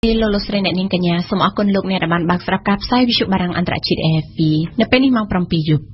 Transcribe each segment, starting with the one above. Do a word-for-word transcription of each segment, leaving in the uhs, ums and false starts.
លោកលោកស្រីអ្នកនាងកញ្ញាសូមអរគុណលោកអ្នកដែលបានបើកស្ដាប់ការផ្សាយវិទ្យុបារាំងអន្តរជាតិ A F P នៅពេលនេះម៉ោង7យប់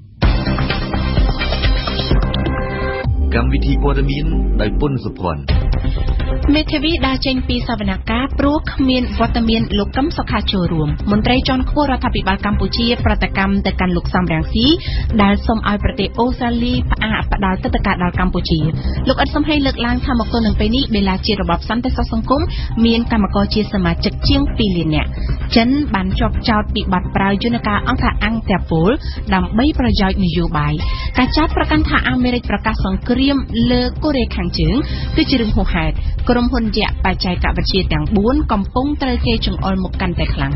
កម្មវិធីព័ត៌មានដោយពុនសុភ័ណ្ឌមេធាវីដើរចេញពីសវនកម្មព្រោះគ្មានវត្តមានលោកកឹមសុខាចូលរួមមន្ត្រីជាន់ខ្ពស់រដ្ឋាភិបាលកម្ពុជាប្រតិកម្មទៅកាន់លោកសំរងស៊ីដែលសូមឲ្យប្រទេសអូស្ត្រាលីផ្អាកផ្ដាល់ទឹកដីដល់កម្ពុជាលោកអ៊ិតសំហេងលើកឡើងថាមកទល់នឹងពេលនេះបេឡាជារបបសន្តិសុខសង្គមមានកម្មករជាសមាជិកជាងពីរលាននាក់ចិនបានជាប់ចោទពីបទប្រើយន្តការអង្គការអង្គតាពលដើម្បីប្រយោជន៍នយោបាយការចោទប្រកាន់ថាអាមេរិកប្រកាសសង្គ្រាមលើកូរ៉េខាងជើងគឺជារឿងហួសហេតុក្រុមហ៊ុនយក្សបច្ចេកវិទ្យាទាំងបួនកំពុងត្រូវគេចង្អុលមុខកាន់តែខ្លាំង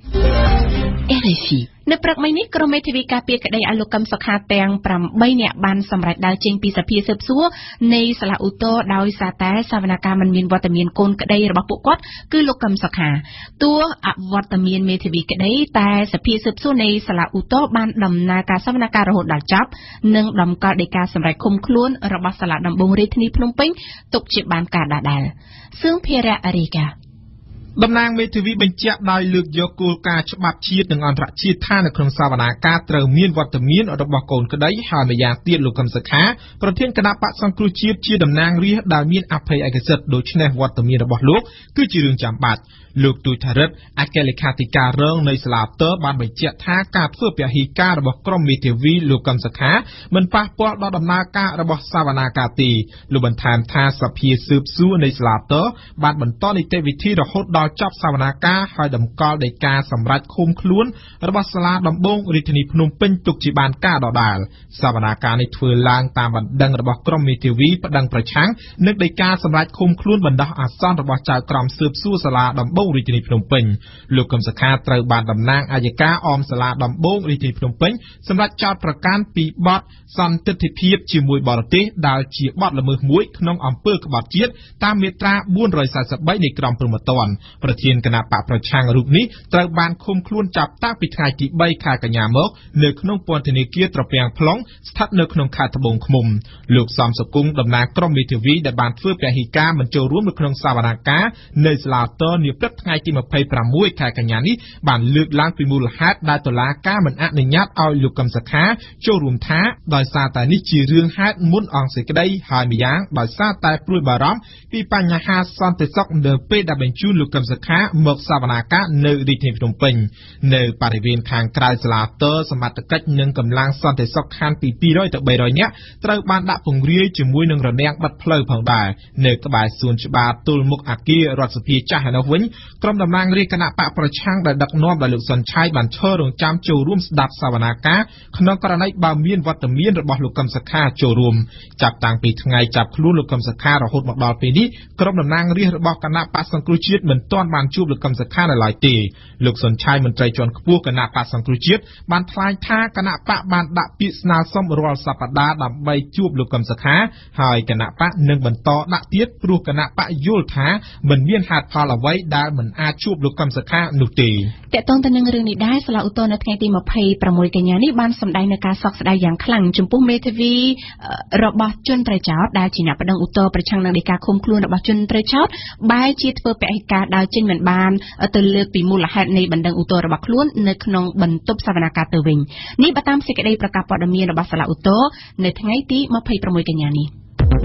R F I នៅព្រឹកមិញនេះក្រុមមេធាវីការពារក្តីឲ្យលោកកឹមសុខាទាំង8នាក់បានសម្រេចដើរចេញពីសភាស៊ើបសួរនៃសាលាឧទ្ធរដោយសារតែសវនកម្មមិនមានវត្តមានកូនក្តីរបស់ពួកគាត់គឺលោកកឹមសុខាទោះអវត្តមានមេធាវីក្តីតែសភាស៊ើបសួរនៃសាលាឧទ្ធរបានដំណើរការសវនកម្មរហូតដល់ចប់និងដំកល់ដីកាសម្រេចឃុំខ្លួនរបស់សាលាដំបងរាជធានីភ្នំពេញទុកជាបានការដដែលសឿងភារៈអរិកាតំណាងមេធាវីបញ្ជាក់ដោយលើកយកគោលការណ៍ច្បាប់ជាតិនិងអន្តរជាតិថានៅក្នុងសវនាការត្រូវមានវត្តមានរបស់កូនក្តីហើយម្យ៉ាងទៀតលោកកឹមសុខាប្រធានគណៈបក្សសង្គ្រោះជាតិជាតំណាងរាស្ត្រដែលមានអភ័យឯកសិទ្ធិដូច្នេះវត្តមានរបស់លោកគឺជារឿងចាំបាច់លោកទូចថារិទ្ធអគ្គលេខាធិការរងនៃសាលាតើបានបញ្ជាក់ថាការធ្វើពហិការរបស់ក្រុមមេធាវីលោកកឹមសុខាមិនប៉ះពាល់ដល់ដំណើរការរបស់សវនាការទេលោកបន្ថែមថាសភាស៊ើបសួរនៃសាលាតើបានបន្តនីតិវិធីរហូតដល់ចប់សវនាការហើយតម្កល់ដីកាសម្រាប់ឃុំខ្លួនរបស់សាលាដំបងរាជធានីភ្នំពេញទុកជាបានការដដែលសវនាការនេះធ្វើឡើងតាមបណ្ដឹងរបស់ក្រុមមេធាវីប្តឹងប្រឆាំងនឹងដីកាសម្រាប់ឃុំខ្លួនបណ្ដោះអាសន្នរបស់ចៅក្រមស៊ើបសួរសាលាដំបងរាជធានីភ្នំពេញលោកកឹមសុខាត្រូវបានតំណាងអัยការអមសាលាដំបងរាជធានីភ្នំពេញសម្រាប់ចោទប្រកាន់ពីបទសន្តិទ្ធិភាពជាមួយបរទេសដែលជាបទល្មើសមួយក្នុងអំពើក្បត់ជាតិតាមមាត្រាបួនរយសាសិបបីនៃក្រមព្រហ្មទណ្ឌប្រធានគណៈបកប្រឆាំងរូបនេះត្រូវបានឃុំខ្លួនចាប់តាំងពីថ្ងៃទីបីខែកញ្ញាមកនៅក្នុងពន្ធនាគារត្រពាំង plong ស្ថិតនៅក្នុងខេត្តត្បូងឃ្មុំលោកសំសុគង្គតំណាងក្រុមមេធាវីដែលបានធ្វើពហិការមិនចូលរួមនៅក្នុងសវនកម្មនៅសាលាតើនាព្រឹកថ្ងៃទីម្ភៃប្រាំមួយខែកញ្ញានេះបានលើកឡើងពីមូលហេតុដែលតុលាការមិនអនុញ្ញាតឲ្យលោកកឹមសុខាចូលរួមថាដោយសារតែនេះជារឿងហេតុមុនអង្គសេចក្តីហើយម្យ៉ាងដោយសារតែព្រួយបារម្ភពីបញ្ហាសន្តិសុខនៅពេលដែលបញ្ជូនលោកកឹមសុខាមកសវនាការនៅរាជធានីភ្នំពេញនៅបរិវេណខាងក្រៅសាលាតើសមត្ថកិច្ចនិងកម្លាំងសន្តិសុខខណ្ឌពីពីររយទៅបីរយនាក់ត្រូវបានដាក់ពង្រាយជាមួយនឹងរនាំងបិទផ្លូវផងដែរនៅក្បែរសួនច្បារទល់មុខអគាររដ្ឋសភាចាស់ឯនោះវិញក្រុមតំណាងរាជគណៈបកប្រឆាំងដែលដឹកនាំដោយលោកសុនឆៃបានឈររងចាំចូលរួមស្ដាប់សវនាការក្នុងករណីបើមានវត្តមានរបស់លោកកឹមសុខាចូលរួមចាប់តាំងពីថ្ងៃចាប់ខ្លួនលោកកឹមសុខារហូតមកដល់ពេលនេះក្រុមតំណាងរាស្ត្ររបស់គណៈបកសង្គ្រោះជាតិមិនទាន់បានជួបលោកកឹមសុខានៅឡើយទេលោកសុនឆៃមន្ត្រីជាន់ខ្ពស់គណៈបកសង្គ្រោះជាតិបានថ្លែងថាគណៈបកបានដាក់ពាក្យស្នើសុំរាល់សប្តាហ៍ដើម្បីជួបលោកកឹមសុខាហើយគណៈបកនឹងបន្តដាក់ទៀតព្រោះគណៈបកយល់ថាមិនមានហេតុផលអ្វីដែលមិនអាចជួបលោកកឹមសុខានោះទេតើតើទៅនឹងរឿងនេះដែរសាលាឧទ្ធរនៅថ្ងៃទីម្ភៃប្រាំមួយកញ្ញានេះបានសម្ដែងនៅការសោកស្ដាយយ៉ាងខ្លាំងចំពោះមេធាវីរបស់ជនត្រូវចោទដែលជាអ្នកប្តឹងឧទ្ធរប្រឆាំងនឹងដីកាឃុំខ្លួនរបស់ជនត្រូវចោទបែរជាធ្វើពហិការដើរចេញមិនបានទៅលើកពីមូលហេតុនៃបណ្ដឹងឧទ្ធររបស់ខ្លួននៅក្នុងបន្ទប់សវនកម្មទៅវិញនេះបើតាមសេចក្តីប្រកាសព័ត៌មានរបស់សាលាឧទ្ធរនៅថ្ងៃទីម្ភៃប្រាំមួយកញ្ញានេះ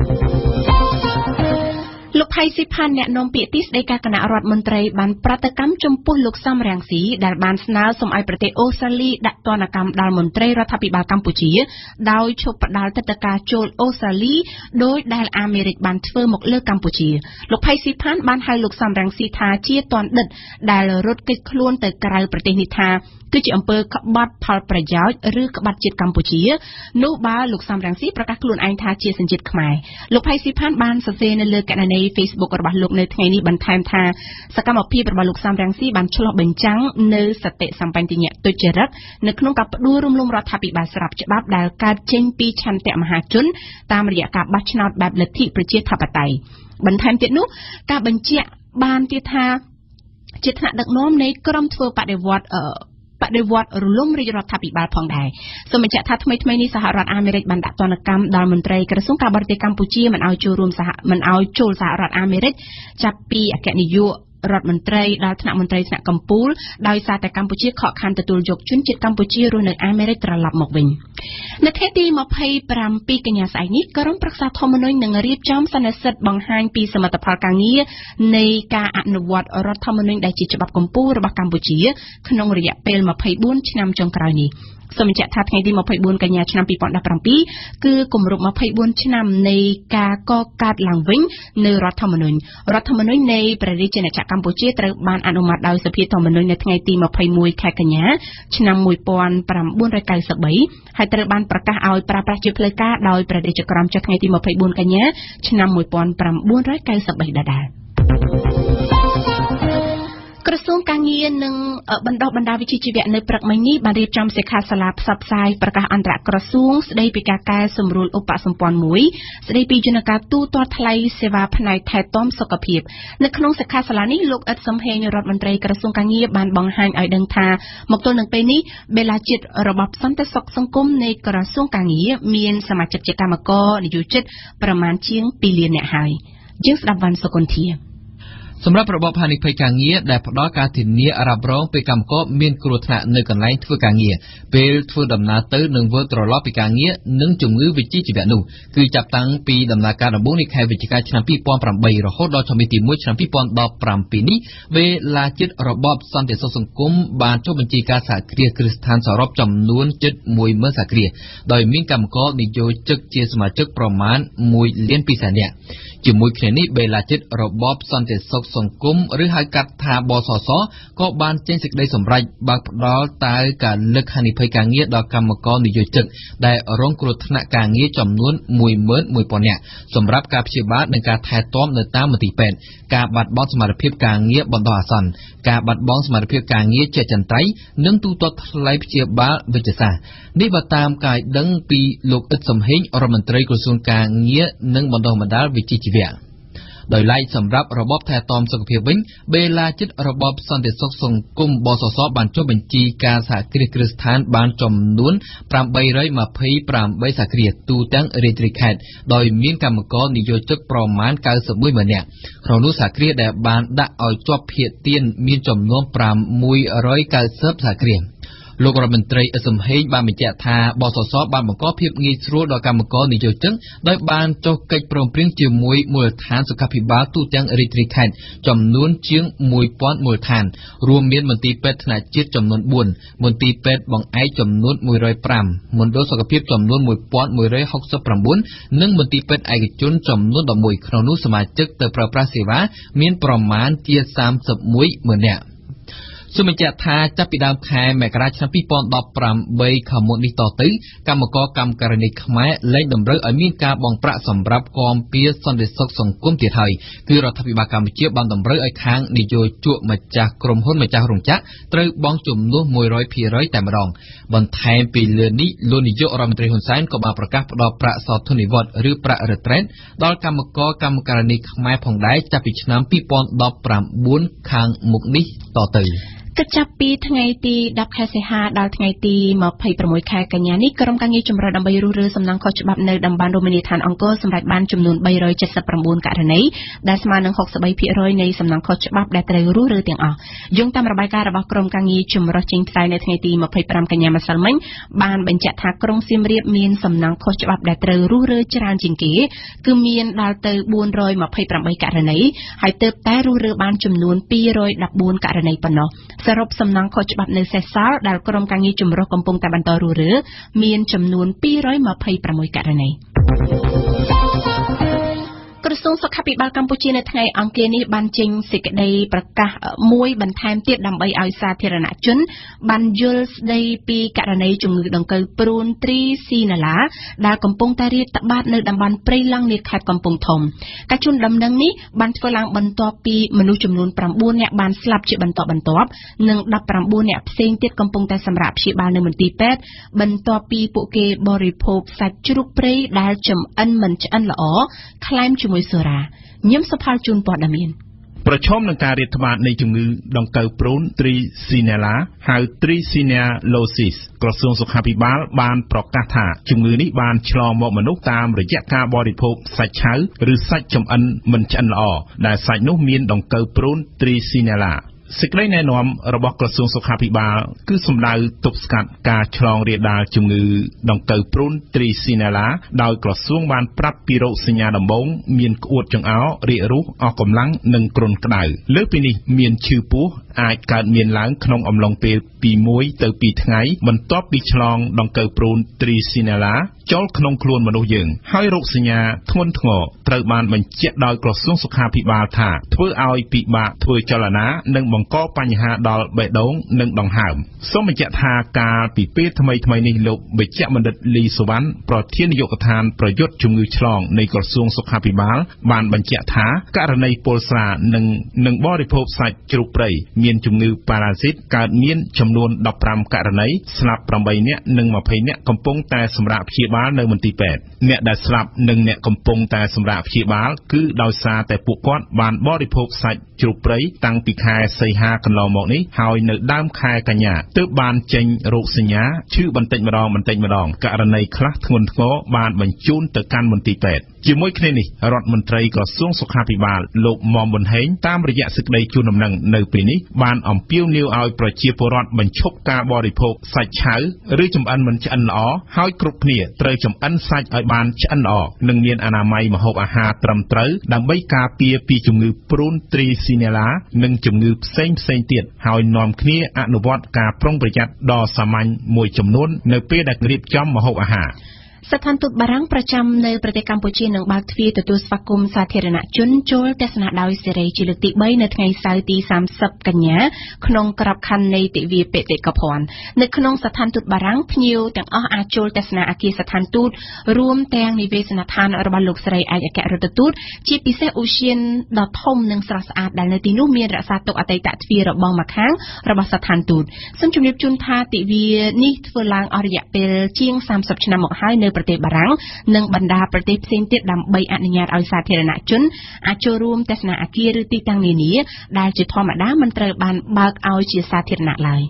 លោកផៃស៊ីផានអ្នកនាំពាក្យទីស្តីការគណៈរដ្ឋមន្ត្រីបានប្រតិកម្មចំពោះលោកសំរងស៊ីដែលបានស្នើសុំឲ្យប្រទេសអូស្ត្រាលីដាក់ទណ្ឌកម្មដល់មន្ត្រីរដ្ឋាភិបាលកម្ពុជាដោយឈប់ផ្ដាល់ទិដ្ឋាការចូលអូស្ត្រាលីដោយដែលអាមេរិកបានធ្វើមកលើកម្ពុជាលោកផៃស៊ីផានបានហៅលោកសំរងស៊ីថាជាទណ្ឌិតដែលរត់គេចខ្លួនទៅក្រៅប្រទេសនេះថាគឺជាអំពើក្បត់ផលប្រយោជន៍ឬក្បត់ជាតិកម្ពុជានោះបើលោកសំរងស៊ីប្រកាសខ្លួនឯងថាជាសញ្ជាតិខ្មែរលោកផៃស៊ីផានបានសរសេរនៅលើកណនី Facebook របស់លោកនៅថ្ងៃនេះបន្ថែមថាសកម្មភាពរបស់លោកសំរងស៊ីបានឆ្លុះបញ្ចាំងនៅសតិសម្បញ្ញៈទុច្ចរិតនៅក្នុងការផ្ដួលរំលំរដ្ឋាភិបាលស្របច្បាប់ដែលកើតចេញពីឆន្ទៈមហាជនតាមរយៈការបោះឆ្នោតបែបលទ្ធិប្រជាធិបតេយ្យបន្ថែមទៀតនោះការបញ្ជាក់បានទៀតថាជាថ្នាក់ដឹកនាំនៃក្រុមធ្វើបដិវត្តបដិវត្តរលំរាជរដ្ឋាភិបាលផងដែរសូមបញ្ជាក់ថាថ្មីថ្មីនេះសហរដ្ឋអាមេរិកបានដាក់ទណ្ឌកម្មដល់មន្ត្រីក្រសួងការបរទេសកម្ពុជាមិនឲ្យចូលរួមសហមិនឲ្យចូលសហរដ្ឋអាមេរិកចាប់ពីអគ្គនាយករដ្ឋមន្ត្រីដល់ថ្នាក់មន្ត្រីថ្នាក់កម្ពុជាដោយសារតែកម្ពុជាខកខានទទួលយកជនជាតិកម្ពុជារស់នៅអាមេរិកត្រឡប់មកវិញនៅថ្ងៃទីยี่สิบเจ็ดកញ្ញាស្អែកនេះក្រុមប្រឹក្សាធម្មនុញ្ញនឹងរៀបចំសន្និសីទបង្ហាញពីសមិទ្ធផលការងារនៃការអនុវត្តរដ្ឋធម្មនុញ្ញដែលជាច្បាប់កម្ពុជារបស់កម្ពុជាក្នុងរយៈពេលยี่สิบสี่ឆ្នាំចុងក្រោយនេះសូមបញ្ជាក់ថាថ្ងៃទីยี่สิบสี่កញ្ញាឆ្នាំยี่สิบเจ็ดគឺគម្រប់ยี่สิบสี่ឆ្នាំនៃការកកើតឡើងវិញនៅរដ្ឋធម្មនុញ្ញរដ្ឋធម្មនុញ្ញនៃព្រះរាជាណាចក្រកម្ពុជាត្រូវបានអនុម័តដោយសភាធម្មនុញ្ញនៅថ្ងៃទីยี่สิบเอ็ดខែកញ្ញាឆ្នាំnineteen ninety-threeហើយត្រូវបានប្រកាសឲ្យប្រើប្រាស់ជាផ្លូវការដោយព្រះរាជក្រមចុះថ្ងៃទីยี่สิบสี่កញ្ញាឆ្នាំnineteen ninety-threeដដែលក្រសួងការងារនិងបណ្ដុះបណ្ដាលវិជ្ជាជីវៈនៅព្រឹកមិញនេះបានរៀបចំសិក្ខាសាលាផ្សព្វផ្សាយប្រកាសអន្តរក្រសួងស្ដីពីការកែសម្រួលឧបសម្ព័ន្ធមួយស្ដីពីយន្តការទូទាត់ថ្លៃសេវាផ្នែកថែទាំសុខភាពនៅក្នុងសិក្ខាសាលានេះលោកអ៊ិតសំហេងរដ្ឋមន្ត្រីក្រសួងការងារបានបង្ហាញឲ្យដឹងថាមកទល់នឹងពេលនេះបេឡាជាតិរបបសន្តិសុខសង្គមនៃក្រសួងការងារមានសមាជិកជាកម្មករនិយោជិតប្រមាណជាងtwoលាននាក់ហើយយើងស្ដាប់វ៉ាន់សុគន្ធាសម្រាប់របបហានិភ័យការងារដែលផ្ដល់ការធានារ៉ាប់រងពេលកម្មករមានគ្រោះថ្នាក់នៅកន្លែងធ្វើការងារពេលធ្វើដំណើរទៅនិងវិលត្រឡប់ពីការងារនិងជំងឺវិជ្ជាជីវៈនោះគឺចាប់តាំងពីដំណើរការដំបូងនៃខែវិច្ឆិកាឆ្នាំtwo thousand eightរហូតដល់ឆ្នាំទីoneឆ្នាំtwenty seventeenនេះវេលាជាតិរបបសន្តិសុខសង្គមបានចុះបញ្ជីការសហគ្រាសគ្រឹះស្ថានសរុបចំនួនជិតoneម៉ឺនសហគ្រាសដោយមានកម្មករនិយោជិកជាសមាជិកប្រមាណoneលានtwoសែននាក់ជាមួយគ្នានេះបេឡាជាតិរបបសន្តិសុខសង្គមឬហៅកាត់ថាបសសក៏បានចេញសេចក្តីសម្រេចបើកផ្ដល់តើការលើកហានិភ័យការងារដល់កម្មករនិយោជិកដែលរងគ្រោះថ្នាក់ការងារចំនួនoneម៉ឺនoneពាន់នាក់សម្រាប់ការព្យាបាលនិងការថែទាំនៅតាមមន្ទីរពេទ្យការបាត់បង់សមត្ថភាពការងារបណ្ដោះអាសន្នការបាត់បង់សមត្ថភាពការងារជាចន្ទ្រៃនិងទូទាត់ថ្លៃព្យាបាលវិជ្ជសាស្ត្រនេះបើតាមការដឹងពីលោកអ៊ិតសំហេងរដ្ឋមន្ត្រីក្រសួងការងារនិងបណ្ដុះបណ្ដាលវិជ្ជាជីវៈដោយឡែកសម្រាប់របបថែទាំសុខភាពវិញបេឡាជាតិរបបសន្តិសុខសង្គមបសសបានចុះបញ្ជីការសហគ្រាសគ្រឹះស្ថានបានចំនួនeight hundred twenty-eightសហគ្រាសទូទាំងរាជធានីខេត្តដោយមានកម្មករនិយោជិកប្រមាណninety-oneម៉ឺននាក់ក្នុងនោះសហគ្រាសដែលបានដាក់ឲ្យជាប់ភាគទានមានចំនួនfive hundred ninetyសហគ្រាសលោករដ្ឋមន្ត្រីអ៊ិតសំហេងបានបញ្ជាក់ថាបសសបានបង្កភាពងាយស្រួលដល់កម្មករនិយោជិកដោយបានចុះកិច្ចព្រមព្រៀងជាមួយមូលដ្ឋានសុខាភិបាលទូទាំងរាជធានីខេត្តចំនួនជាងone thousandមូលដ្ឋានរួមមានមន្ទីរពេទ្យថ្នាក់ជាតិចំនួនfourមន្ទីរពេទ្យបង្អែកចំនួនone hundred fiveមណ្ឌលសុខភាពចំនួនone thousand one hundred sixty-nineនិងមន្ទីរពេទ្យឯកជនចំនួនelevenក្នុងនោះសមាជិកទៅប្រើប្រាស់សេវាមានប្រមាណជាthirty-oneម៉ឺននាក់សូមបញ្ជាក់ថាចាប់ពីដើមខែមករាឆ្នាំtwo thousand eighteenខាងមុខនេះតទៅកម្មករកម្មការិនីខ្មែរលែងតម្រូវឲ្យមានការបង់ប្រាក់សម្រាប់គាំពារសន្តិសុខសង្គមទៀតហើយគឺរដ្ឋាភិបាលកម្ពុជាបានតម្រូវឲ្យខាងនយោជកម្ចាស់ក្រុមហ៊ុនម្ចាស់រោងចក្រត្រូវបង់ជំនួសone hundred percentតែម្ដងបន្ថែមពីលើនេះលោកនាយករដ្ឋមន្ត្រីហ៊ុនសែនក៏បានប្រកាសផ្ដល់ប្រាក់សោធននិវត្តន៍ឬប្រាក់ retreat ដល់កម្មករកម្មការិនីខ្មែរផងដែរចាប់ពីឆ្នាំtwo thousand nineteenខាងមុខនេះតទៅគិតចាប់ពីថ្ងៃទីtenខែសីហាដល់ថ្ងៃទីtwenty-sixខែកញ្ញានេះក្រុមការងារចម្រុះដើម្បីរុះរើសំណង់ខុសច្បាប់នៅតំបន់រមណីយដ្ឋានអង្គរសម្រាប់បានចំនួនthree hundred seventy-nineករណីដែលស្មើនឹងsixty-three percentនៃសំណង់ខុសច្បាប់ដែលត្រូវរុះរើទាំងអស់យោងតាមរបាយការណ៍របស់ក្រុមការងារចម្រុះចេញផ្សាយនៅថ្ងៃទីtwenty-fiveកញ្ញាម្សិលមិញបានបញ្ជាក់ថាក្រុងសៀមរាបមានសំណង់ខុសច្បាប់ដែលត្រូវរុះរើច្រើនជាងគេគឺមានដល់ទៅfour hundred twenty-eightករណីហើយទើបតែរុះរើបានចំនួនtwo hundred fourteenករណីប៉ុណ្ណោះសរុបសំណង់ខុសច្បាប់នៅសេសសល់ដែលក្រុមការងារចម្រុះកំពុងតែបន្តរុះរើមានចំនួនtwo hundred twenty-sixករណីក្រសួងសុខាភិបាលកម្ពុជានៅថ្ងៃអង្គារនេះបានចេញសេចក្តីប្រកាសមួយបន្ថែមទៀតដើម្បីឲ្យសាធារណជនបានយល់ស្តីពីករណីជំងឺដង្កូវព្រូនទ្រីស៊ីណាឡាដែលកំពុងតែរាតត្បាតនៅតំបន់ព្រៃឡង់នៃខេត្តកំពង់ធំការជូនដំណឹងនេះបានធ្វើឡើងបន្ទាប់ពីមនុស្សចំនួនnineនាក់បានស្លាប់ជាបន្តបន្ទាប់និងnineteenនាក់ផ្សេងទៀតកំពុងតែសម្រាកព្យាបាលនៅមន្ទីរពេទ្យបន្ទាប់ពីពួកគេបរិភោគសាច់ជ្រូកព្រៃដែលចម្អិនមិនឆ្អិនល្អក្លែមជាមួយសូរ៉ាញឹមសុផលជូនព័ត៌មានប្រឈមនឹងការរាតត្បាតនៃជំងឺដង្កូវព្រូន Trichinella ហៅ Trichinellosis ក្រសួងសុខាភិបាលបានប្រកាសថាជំងឺនេះបានឆ្លងមកមនុស្សតាមរយៈការបរិភោគសាច់ឆៅឬសាច់ចម្អិនមិនឆ្អិនល្អដែលសាច់នោះមានដង្កូវព្រូន Trichinella សេចក្តីណែនាំរបស់ក្រសួងសុខាភិបាលគឺសំដៅទប់ស្កាត់ការឆ្លងរាលដាលជំងឺដង្កូវព្រូន Trichinella ដោយក្រសួងបានប្រាប់ពីរោគសញ្ញាដំបូងមានក្អួតចង្អោររាគរូសអស់កម្លាំងនិងគ្រុនក្តៅលើសពីនេះមានឈឺពោះអាចកើតមានឡើងក្នុងអំឡុងពេលពីមួយទៅពីរថ្ងៃបន្ទាប់ពីឆ្លងដង្កូវព្រូន Trichinella ចូលក្នុងខ្លួនមនុស្សយើងហើយរោគសញ្ញាធ្ងន់ធ្ងរត្រូវបានបញ្ជាក់ដោយក្រសួងសុខាភិបាលថាធ្វើឲ្យពិបាកធ្វើចលនានិងបង្កបញ្ហាដល់បេះដូងនិងដង្ហើមសូមបញ្ជាក់ថាកាលពីពេលថ្មីថ្មីនេះលោកវេជ្ជបណ្ឌិតលីសុវណ្ណប្រធាននាយកដ្ឋានប្រយុទ្ធជំងឺឆ្លងនៃក្រសួងសុខាភិបាលបានបញ្ជាក់ថាករណីពលស្រានិងនឹងបរិភោគសាច់ជ្រូកព្រៃមានជំងឺប៉ារ៉ាស៊ីតកើតមានចំនួនដប់ប្រាំករណីស្លាប់ប្រាំបីនាក់និងម្ភៃនាក់កំពុងតែសម្រាកព្យាបាលនៅមន្ទីរពេទ្យអ្នកដែលស្លាប់និងអ្នកកំពុងតែសម្រាកព្យាបាលគឺដោយសារតែពួកគាត់បានបរិភោគសាច់ជ្រូកព្រៃតាំងពីខែសីហាកន្លងមកនេះហើយនៅដើមខែកញ្ញាទើបបានចេញរោគសញ្ញាឈឺបន្តិចម្ដងបន្តិចម្ដងករណីខ្លះធ្ងន់ធ្ងរបានបញ្ជូនទៅកាន់មន្ទីរពេទ្យជាមួយគ្នានេះរដ្ឋមន្ត្រីក្រសួងសុខាភិបាលលោកមុំប៊ុនហេងតាមរយៈសេចក្តីជូនដំណឹងនៅពេលនេះបានអំពាវនាវឲ្យប្រជាពលរដ្ឋបញ្ឈប់ការបរិភោគសាច់ឆៅឬចម្អិនមិនឆ្អិនល្អហើយគ្រប់គ្នាត្រូវចម្អិនសាច់ឲ្យបានឆ្អិនល្អនិងមានអនាម័យម្ហូបអាហារត្រឹមត្រូវដើម្បីការពារពីជំងឺព្រូន Trichinella និងជំងឺផ្សេងផ្សេងទៀតហើយនាំគ្នាអនុវត្តការប្រុងប្រយ័ត្នដ៏សាមញ្ញមួយចំនួននៅពេលដែលរៀបចំម្ហូបអាហារស្ថានទូតបារាំងប្រចាំនៅប្រទេសកម្ពុជានឹងបើកទ្វារទទួលស្វាគមន៍សាធារណជនចូលទស្សនាដោយសេរីជាលើកទីបីនៅថ្ងៃសៅរ៍ទីសាមសិបកញ្ញាក្នុងក្របខ័ណ្ឌនៃទិវាបេតិកភណ្ឌនៅក្នុងស្ថានទូតបារាំងភ្ញៀវទាំងអស់អាចចូលទស្សនាអគារស្ថានទូតរួមទាំងនិវេសនដ្ឋានរបស់លោកស្រីឯកអគ្គរដ្ឋទូតជាពិសេសឧទ្យានដ៏ធំនិងស្រស់ស្អាតដែលនៅទីនោះមានរក្សាទុកអតីតទ្វាររបងម្ខាងរបស់ស្ថានទូតសូមជម្រាបជូនថាទិវានេះធ្វើឡើងអស់រយៈពេលជាងសាមសិបឆ្នាំមកហើយនៅប្រទេសបារាំងនិងបណ្ដាប្រទេសផ្សេងទៀតដើម្បីអនុញ្ញាតឲ្យសាធារណជនអាចចូលរួមទស្សនាអគារឬទីតាំងនានាដែលជាធម្មតាមិនត្រូវបានបើកឲ្យជាសាធារណៈឡើយ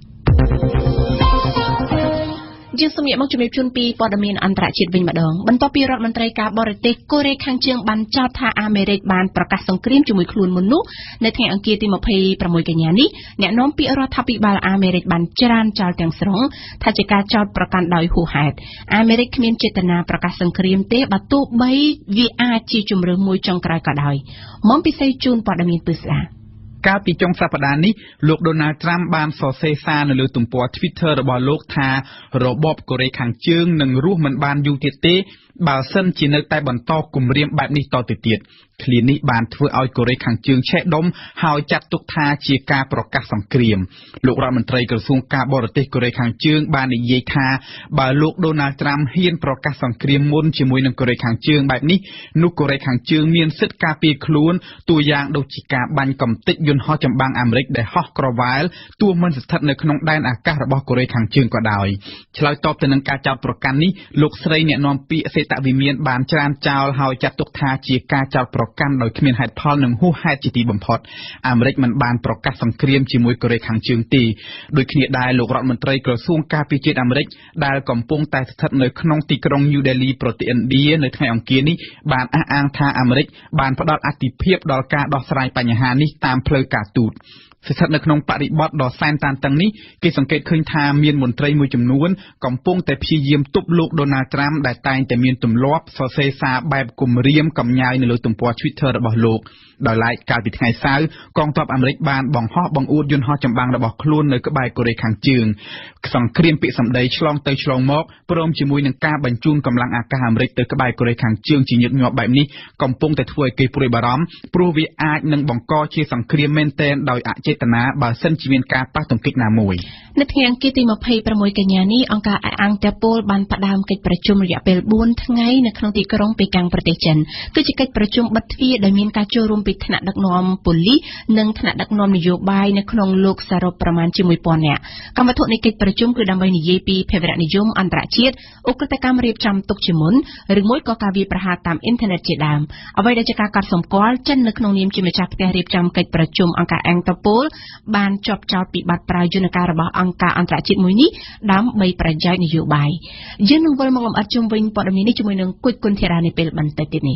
យើងសូមងាកមកជំរាបជូនពីព័ត៌មានអន្តរជាតិវិញម្ដងបន្ទាប់ពីរដ្ឋមន្ត្រីការបរទេសកូរ៉េខាងជើងបានចោទថាអាមេរិកបានប្រកាសសង្គ្រាមជាមួយខ្លួនមុននោះនៅថ្ងៃអង្គារទីម្ភៃប្រាំមួយកញ្ញានេះអ្នកនាំពាក្យរដ្ឋាភិបាលអាមេរិកបានច្រានចោលទាំងស្រុងថាជាការចោទប្រកាន់ដោយហួសហេតុអាមេរិកគ្មានចេតនាប្រកាសសង្គ្រាមទេបើទោះបីវាអាចជាជំរើសមួយចុងក្រោយក៏ដោយមុំពិសេសជូនព័ត៌មានពិស្ដាកាលពីចុងសប្តាហ៍នេះលោក Donald Trump បានសរសេរសារនៅលើទំព័រ Twitter របស់លោកថារបបកូរ៉េខាងជើងនឹងរស់មិនបានយូរទៀតទេបើសិនជានៅតែបន្តគំរាមបែបនេះតទៅទៀតឃ្លានេះបានធ្វើឲ្យកូរ៉េខាងជើងឆេះដុំហើយចាត់ទុកថាជាការប្រកាសសង្គ្រាមលោករដ្ឋមន្ត្រីក្រសួងការបរទេសកូរ៉េខាងជើងបាននិយាយថាបើលោក Donald Trump ហ៊ានប្រកាសសង្គ្រាមមុនជាមួយនឹងកូរ៉េខាងជើងបែបនេះនោះកូរ៉េខាងជើងមានសិទ្ធិការពារខ្លួនតួយ៉ាងដូចជាការបាញ់កំទេចយន្តហោះចម្បាំងអាមេរិកដែលហោះក្រវ៉ាលទោះមិនស្ថិតនៅក្នុងដែនអាកាសរបស់កូរ៉េខាងជើងក៏ដោយឆ្លើយតបទៅនឹងការចោទប្រកាន់នេះលោកស្រីអ្នកនាំពាក្យសេតវិមានបានច្រានចោលហើយចាត់ទុកថាជាការចោទប្រកាន់ដោយគ្មានហេតុផលនិងហួសហេតុជាទីបំផុតអាមេរិកមិនបានប្រកាសសង្គ្រាមជាមួយកូរ៉េខាងជើងទេដូចគ្នាដែរលោករដ្ឋមន្ត្រីក្រសួងការពារជាតិអាមេរិកដែលកំពុងតែស្ថិតនៅក្នុងទីក្រុង New Delhi ប្រទេសឥណ្ឌានៅថ្ងៃអង្គារនេះបានអះអាងថាអាមេរិកបានផ្ដល់អាទិភាពដល់ការដោះស្រាយបញ្ហានេះតាមផ្លូវការទូតស្ថិតនៅក្នុងបរិបទដ៏សែនតានតឹងនេះគេសង្កេតឃើញថាមានមន្ត្រីមួយចំនួនកំពុងតែព្យាយាមទប់លោក Donald Trump ដែលតែងតែមានទម្លាប់សរសេរសារបែបគំរាមកំញាយនៅលើទំព័រ Twitter របស់លោកដោយឡែកកាលពីថ្ងៃសៅរ៍កងទ័ពអាមេរិកបានបង្ហោះបង្អួតយន្តហោះចម្បាំងរបស់ខ្លួននៅក្បែរកូរ៉េខាងជើងសង្គ្រាមពាក្យសម្ដីឆ្លងទៅឆ្លងមកព្រមជាមួយនឹងការបញ្ជូនកម្លាំងអាកាសអាមេរិកទៅក្បែរកូរ៉េខាងជើងជាញឹកញាប់បែបនេះកំពុងតែធ្វើឲ្យគេព្រួយបារម្ភព្រោះវាអាចនឹងបង្កជាសង្គ្រាមមែនទែនដោយអចេចេតនាបើសិនជាមានការប៉ះទង្គិចណាមួយនៅថ្ងៃអង្គារទីยี่สิบหกកញ្ញានេះអង្គការអាងតេប៉ូលបានផ្ដើមកិច្ចប្រជុំរយៈពេលbốnថ្ងៃនៅក្នុងទីក្រុងប៉េកាំងប្រទេសចិនគឺជាកិច្ចប្រជុំបិទទ្វារដោយមានការចូលរួមពីថ្នាក់ដឹកនាំប៉ូលីសនិងថ្នាក់ដឹកនាំនយោបាយនៅក្នុងលោកសរុបប្រមាណជាone thousandនាក់កម្មវិធីនៃកិច្ចប្រជុំគឺដើម្បីនិយាយពីភេរវនិយមអន្តរជាតិឧក្រិដ្ឋកម្មរៀបចំទុកជាមុនឬមួយក៏ការវាយប្រហារតាមអ៊ីនធឺណិតជាដើមអ្វីដែលជាការកត់សម្គាល់ចិននៅក្នុងនាមជាម្ចាស់ផ្ទះរៀបចំកិច្ចប្រជុំអង្គការអាងតេប៉ូលបានជាប់ចោទពីបទប្រើយន្តការរបស់អង្គការអន្តរជាតិមួយនេះដើម្បីប្រយោជន៍នយោបាយយើងនឹងវិលមកលំអិតជុំវិញព័ត៌មាននេះជាមួយនឹងគុជគុណធារានៅពេលបន្តិចទៀតនេះ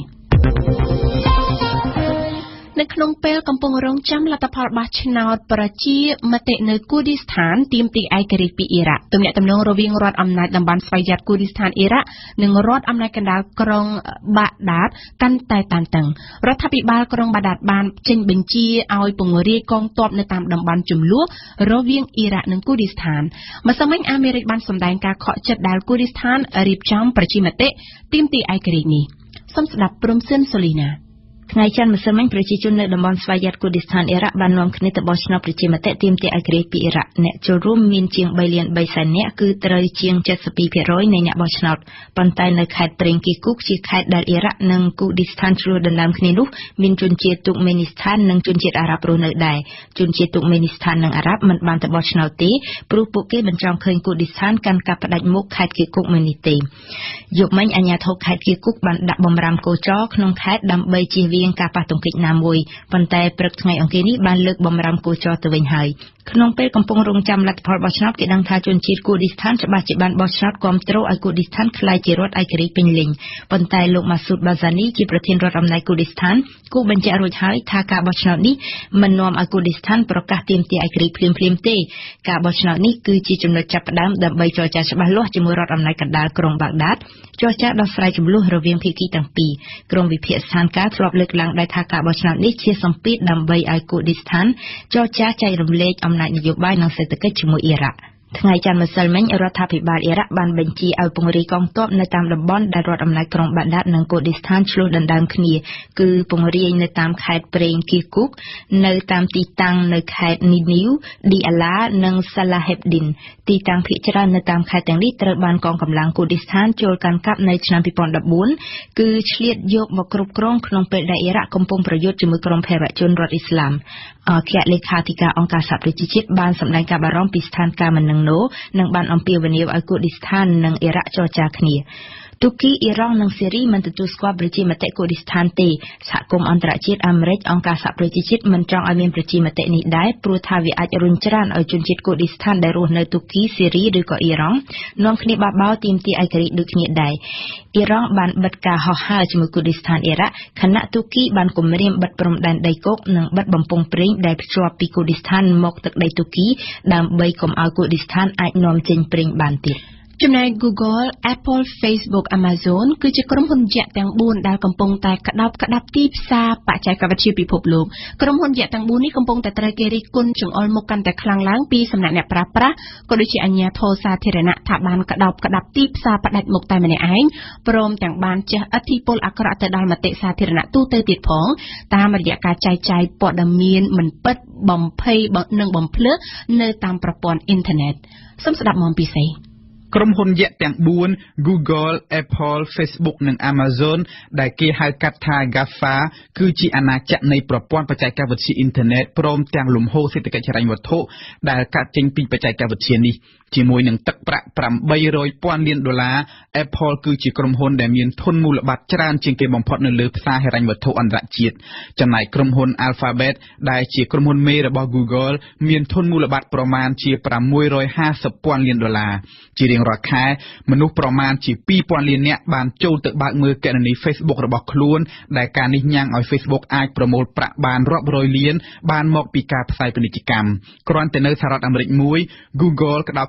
នៅក្នុងពេលកំពុងរងចាំលទ្ធផលបោះឆ្នោតប្រជាមតិនៅគូឌីស្ថានទាមទារឯករាជ្យពីអ៊ីរ៉ាក់ទំនាក់ទំនងរវាងរដ្ឋអំណាចតំបន់ស្វ័យយ័តគូឌីស្ថានអ៊ីរ៉ាក់និងរដ្ឋអំណាចកណ្ដាលក្រុងបាក់ដាតកាន់តែតានតឹងរដ្ឋាភិបាលក្រុងបាក់ដាតបានចេញបញ្ជាឲ្យពង្រាយកងទ័ពនៅតាមតំបន់ចំនួនរវាងអ៊ីរ៉ាក់និងគូឌីស្ថានម្សិលមិញអាមេរិកបានសម្ដែងការខកចិត្តដែលគូឌីស្ថានរៀបចំប្រជាមតិទាមទារឯករាជ្យនេះសូមស្ដាប់ព្រំសឿនសូលីណាថ្ងៃច័ន្ទម្សិលមិញប្រជាជននៅតំបន់ស្វ័យយ័តគូឌីស្ថានអ៊ីរ៉ាក់បាននាំគ្នាទៅបោះឆ្នោតប្រជាមតិទាមទារឯករាជ្យពីអ៊ីរ៉ាក់អ្នកចូលរួមមានជាងthreeលានthreeសែននាក់គឺត្រូវជាងseventy-twoភាគរយ នៃអ្នកបោះឆ្នោតប៉ុន្តែនៅខេត្តប្រេងគីគូកជាខេត្តដែលអ៊ីរ៉ាក់និងគូឌីស្ថានឆ្លោះដណ្ដើមគ្នានោះមានជនជាតិទូកមេនីស្ថាននិងជនជាតិអារ៉ាប់រស់នៅដែរជនជាតិទូកមេនីស្ថាននិងអារ៉ាប់មិនបានទៅបោះឆ្នោតទេព្រោះពួកគេមិនចង់ឃើញគូឌីស្ថានកាន់កាប់ផ្ដាច់មុខខេត្តគីគូកមួយនេះទេយប់មិញអាជ្ញាធរខេត្តគីគូកបានដាក់បំរាមគោចរក្នុងខេត្តដើម្បីជៀសវាងការប៉ះទង្គិចណាមួយប៉ុន្តែព្រឹកថ្ងៃអង្គារនេះបានលើកបំរាមគោចរទៅវិញហើយក្នុងពេលកំពុងរងចាំលទ្ធផលបោះឆ្នោតគេដឹងថាជនជាតិគូឌីស្ថានច្បាស់ជាបានបោះឆ្នោតគាំទ្រឲ្យគូឌីស្ថានក្លាយជារដ្ឋឯករាជ្យពេញលេញប៉ុន្តែលោកម៉ាស៊ូតបាហ្សានីជាប្រធានរដ្ឋអំណាចគូឌីស្ថានគូបញ្ជាក់រួចហើយថាការបោះឆ្នោតនេះមិននាំឲ្យគូឌីស្ថានប្រកាសទាមទារឯករាជ្យភ្លាមៗទេការបោះឆ្នោតនេះគឺជាចំណុចចាប់ផ្ដើមដើម្បីចរចាច្បាស់លាស់ជាមួយរដ្ឋអំណាចកណ្ដាលក្រុងបាក់ដាតចរចាដោះស្រាយជម្លោះរវាងភាគីទាំងពីរក្រុមវិភាគស្ថានភាពធ្លាប់លើកឡើងដែរថាការបោះឆ្នោតនេះជាសម្ពាធដើម្បីឲ្យគូឌីស្ថានចរចាចែករំលែកអំណាចនយោបាយនិងសេដ្ឋកិច្ចជាមួយអ៊ីរ៉ាក់ថ្ងៃច័ន្ទម្សិលមិញរដ្ឋាភិបាលអ៊ីរ៉ាក់បានបញ្ជាឲ្យពង្រាយកងទ័ពនៅតាមតំបន់ដែលរដ្ឋអំណាចក្រុងបាក់ដាតនិងគូឌីស្ថានឆ្លោះដណ្ដើមគ្នាគឺពង្រាយនៅតាមខេត្តប្រេងគីគូកនៅតាមទីតាំងនៅខេត្តនីនីវឌីអាឡានិងសាឡាហេបឌីនទីតាំងភាគច្រើននៅតាមខេត្តទាំងនេះត្រូវបានកងកម្លាំងគូឌីស្ថានចូលកាន់កាប់នៅឆ្នាំtwo thousand fourteenគឺឆ្លៀតយកមកគ្រប់គ្រងក្នុងពេលដែលអ៊ីរ៉ាក់កំពុងប្រយុទ្ធជាមួយក្រុមភេរវជនរដ្ឋអ៊ីស្លាមអគ្គលេខាធិការអង្គការសហប្រជាជាតិបានសម្ដែងការបារម្ភពីស្ថានភាពមិននឹងណូនិងបានអំពាវនាវឲ្យគូឌីស្ថាននិងអ៊ីរ៉ាក់ចរចាគ្នាទូគីអ៊ីរ៉ង់និងសេរីមិនទទួលស្គាល់ប្រជាមតិគូឌីស្ថានទេសហគមន៍អន្តរជាតិអាមេរិកអង្គការសហប្រជាជាតិមិនចង់ឲ្យមានប្រជាមតិនេះដែរព្រោះថាវាអាចរុញច្រានឲ្យជនជាតិគូឌីស្ថានដែលរស់នៅទូគីសេរីឬក៏អ៊ីរ៉ង់នាំគ្នាបបោទាមទារឯករាជ្យដូចគ្នាដែរអ៊ីរ៉ង់បានបិទការហោះហើរជាមួយគូឌីស្ថានអ៊ីរ៉ាក់ខណៈទូគីបានគម្រាមបិទព្រំដែនដីគោកនិងបិទបំពង់ប្រេងដែលភ្ជាប់ពីគូឌីស្ថានមកទឹកដីទូគីដើម្បីកុំឲ្យគូឌីស្ថានអាចនាំចេញប្រេងបានទៀតចំណែក Google, Apple, Facebook, Amazon គឺជាក្រុមហ៊ុនយក្សទាំងfourដែលកំពុងតែក្តោបក្តាប់ទីផ្សារបច្ចេកវិទ្យាពិភពលោកក្រុមហ៊ុនយក្សទាំងfourនេះកំពុងតែត្រូវគេរិះគន់ចង្អុលមុខកាន់តែខ្លាំងឡើងពីសំណាក់អ្នកប្រើប្រាស់ក៏ដូចជាអាជ្ញាធរសាធារណៈថាបានក្តោបក្តាប់ទីផ្សារផ្ដាច់មុខតែម្នាក់ឯងព្រមទាំងបានជះឥទ្ធិពលអាក្រក់ទៅដល់មតិសាធារណៈទូទៅទៀតផងតាមរយៈការចែកចាយព័ត៌មានមិនពិតបំភ័យនិងបំភ្លឺនៅតាមប្រព័ន្ធអ៊ីនធឺណិតសូមស្ដាប់មកពីសេក្រុមហ៊ុនយក្សទាំងfour Google, Apple, Facebook និង Amazon ដែលគេហៅកាត់ថា GAFA គឺជាអាណាចក្រនៃប្រព័ន្ធបច្ចេកវិទ្យាអ៊ីនធឺណិតព្រមទាំងលំហូរសេដ្ឋកិច្ចហិរញ្ញវត្ថុដែលកាត់ចេញពីបច្ចេកវិទ្យានេះជាមួយនឹងទឹកប្រាក់eight hundredលានដុល្លារ Apple គឺជាក្រុមហ៊ុនដែលមានធនមូលបត្រច្រើនជាងគេបំផុតនៅលើផ្សារហិរញ្ញវត្ថុអន្តរជាតិចំណែកក្រុមហ៊ុន Alphabet ដែលជាក្រុមហ៊ុនមេរបស់ Google មានធនមូលបត្រប្រមាណជាsix hundred fiftyលានដុល្លារជារៀងរាល់ខែមនុស្សប្រមាណជាtwo thousandលាននាក់បានចូលទៅបើកមើលគណនី Facebook របស់ខ្លួនដែលការនេះញ៉ាំងឲ្យ Facebook អាចប្រមូលប្រាក់បានរាប់រយលានបានមកពីការផ្សាយពាណិជ្ជកម្មគ្រាន់តែនៅសហរដ្ឋអាមេរិកមួយ Google ក្តោប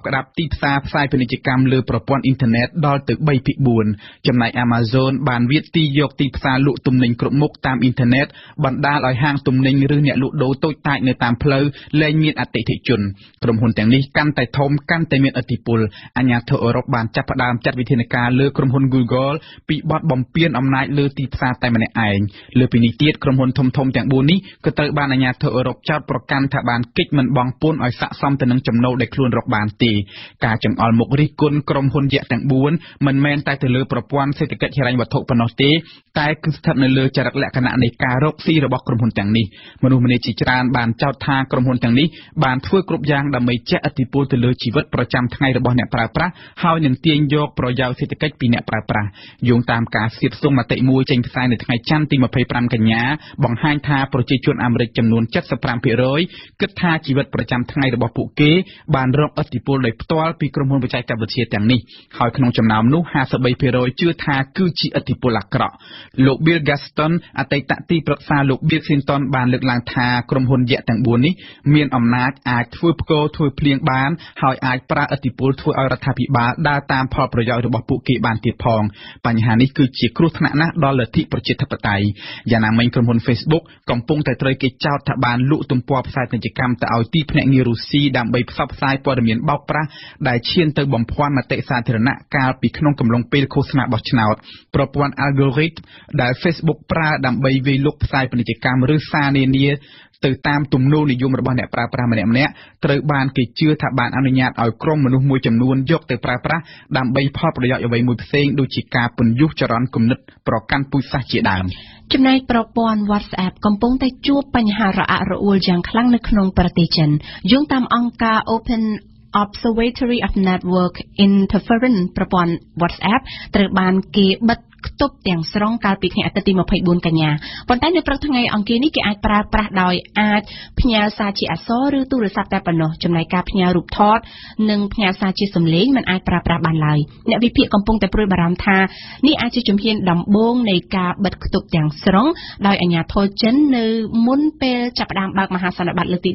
ក្តាប់ទីផ្សារផ្សាយពាណិជ្ជកម្មលើប្រព័ន្ធអ៊ីនធឺណិតដល់ទៅ3ភាគ4ចំណែក Amazon បានវាទីយកទីផ្សារលក់ទំនិញគ្រប់មុខតាមអ៊ីនធឺណិតបណ្ដាលឲ្យហាងទំនិញឬអ្នកលក់ដូរតូចតាចនៅតាមផ្លូវលែងមានអតិថិជនក្រុមហ៊ុនទាំងនេះកាន់តែធំកាន់តែមានឥទ្ធិពលអាជ្ញាធរអឺរ៉ុបបានចាប់ផ្ដើមចាត់វិធានការលើក្រុមហ៊ុន Google ពីបទបំពានអំណាចលើទីផ្សារតែម្នាក់ឯងលើពីនេះទៀតក្រុមហ៊ុនធំៗទាំង4នេះក៏ត្រូវបានអាជ្ញាធរអឺរ៉ុបចោទប្រកាន់ថាបានគេចមិនបង់ពន្ធឲ្យស័ក្តិសមទៅនឹងចំណូលដែលខ្លួនរកបានទេការចង្អុលមុខរិះគន់ក្រុមហ៊ុនយក្សទាំង4មិនមែនតែទៅលើប្រព័ន្ធសេដ្ឋកិច្ចហិរញ្ញវត្ថុប៉ុណ្ណោះទេតែគឺស្ថិតនៅលើចរិតលក្ខណៈនៃការរកស៊ីរបស់ក្រុមហ៊ុនទាំងនេះមនុស្សម្នាជាច្រើនបានចោទថាក្រុមហ៊ុនទាំងនេះបានធ្វើគ្រប់យ៉ាងដើម្បីជះឥទ្ធិពលទៅលើជីវិតប្រចាំថ្ងៃរបស់អ្នកប្រើប្រាស់ហើយនឹងទាញយកប្រយោជន៍សេដ្ឋកិច្ចពីអ្នកប្រើប្រាស់យោងតាមការស្រាវជ្រាវមតិមួយចេញផ្សាយនៅថ្ងៃច័ន្ទទី25កញ្ញាបង្ហាញថាប្រជាជនអាមេរិកចំនួន75%គិតថាជីវិតប្រចាំថ្ងៃរបស់ពួកគេបានរងឥទ្ធិពលដោយផ្ទាល់ពីក្រុមហ៊ុនបច្ចេកវិទ្យាទាំងនេះហើយក្នុងចំណោមនោះ53%ជឿថាគឺជាឥទ្ធិពលអាក្រក់លោក Bill Gaston អតីតទីប្រឹក្សាលោក Bill Clinton បានលើកឡើងថាក្រុមហ៊ុនយក្សទាំង4នេះមានអំណាចអាចធ្វើផ្គរធ្វើភ្លៀងបានហើយអាចប្រើឥទ្ធិពលធ្វើឲ្យរដ្ឋាភិបាលដើរតាមផលប្រយោជន៍របស់ពួកគេបានទៀតផងបញ្ហានេះគឺជាគ្រោះថ្នាក់ណាស់ដល់លទ្ធិប្រជាធិបតេយ្យយ៉ាងណាមិញក្រុមហ៊ុន Facebook កំពុងតែត្រូវគេចោទថាបានលក់ទំព័រផ្សាយពាណិជ្ជកម្មទៅឲ្យទីភ្នាក់ងាររុស្ស៊ីដើម្បីផ្សព្វផ្សាយព័ត៌មានបោកប្រាស់ដែលឈានទៅបំភាន់មតិសាធារណៈកាលពីក្នុងកំឡុងពេលឃោសនាបោះឆ្នោតប្រព័ន្ធ algorithm ដែល Facebook ប្រើដើម្បីវាយលុកផ្សាយពាណិជ្ជកម្មឬសារនានាទៅតាមទំនោរនិយមរបស់អ្នកប្រើប្រាស់ម្នាក់ៗត្រូវបានគេជឿថាបានអនុញ្ញាតឲ្យក្រុមមនុស្សមួយចំនួនយកទៅប្រើប្រាស់ដើម្បីផលប្រយោជន៍អ្វីមួយផ្សេងដូចជាការពន្យុះចរន្តគំនិតប្រកាន់ពូជសាសន៍ជាដើមចំណែកប្រព័ន្ធ WhatsApp កំពុងតែជួបបញ្ហារអាក់រអួលយ៉ាងខ្លាំងនៅក្នុងប្រទេសចិនយោងតាមអង្គការ Open Observatory of Network Interference ប្រព័ន្ធ WhatsApp ត្រូវបានគេបិទខ្ទប់ទាំងស្រុងកាលពីថ្ងៃអាទិត្យទី24កញ្ញាប៉ុន្តែនៅព្រឹកថ្ងៃអង្គារនេះគេអាចប្រើប្រាស់ដោយអាចផ្ញើសារជាអក្សរឬទូរស័ព្ទតែប៉ុណ្ណោះចំណែកការផ្ញើរូបថតនិងផ្ញើសារជាសំឡេងមិនអាចប្រើប្រាស់បានឡើយអ្នកវិភាគកំពុងតែព្រួយបារម្ភថានេះអាចជាជំហានដំបូងនៃការបិទខ្ទប់ទាំងស្រុងដោយអាជ្ញាធរចិននៅមុនពេលចាប់ផ្ដើមបើកមហាសន្និបាតលើកទី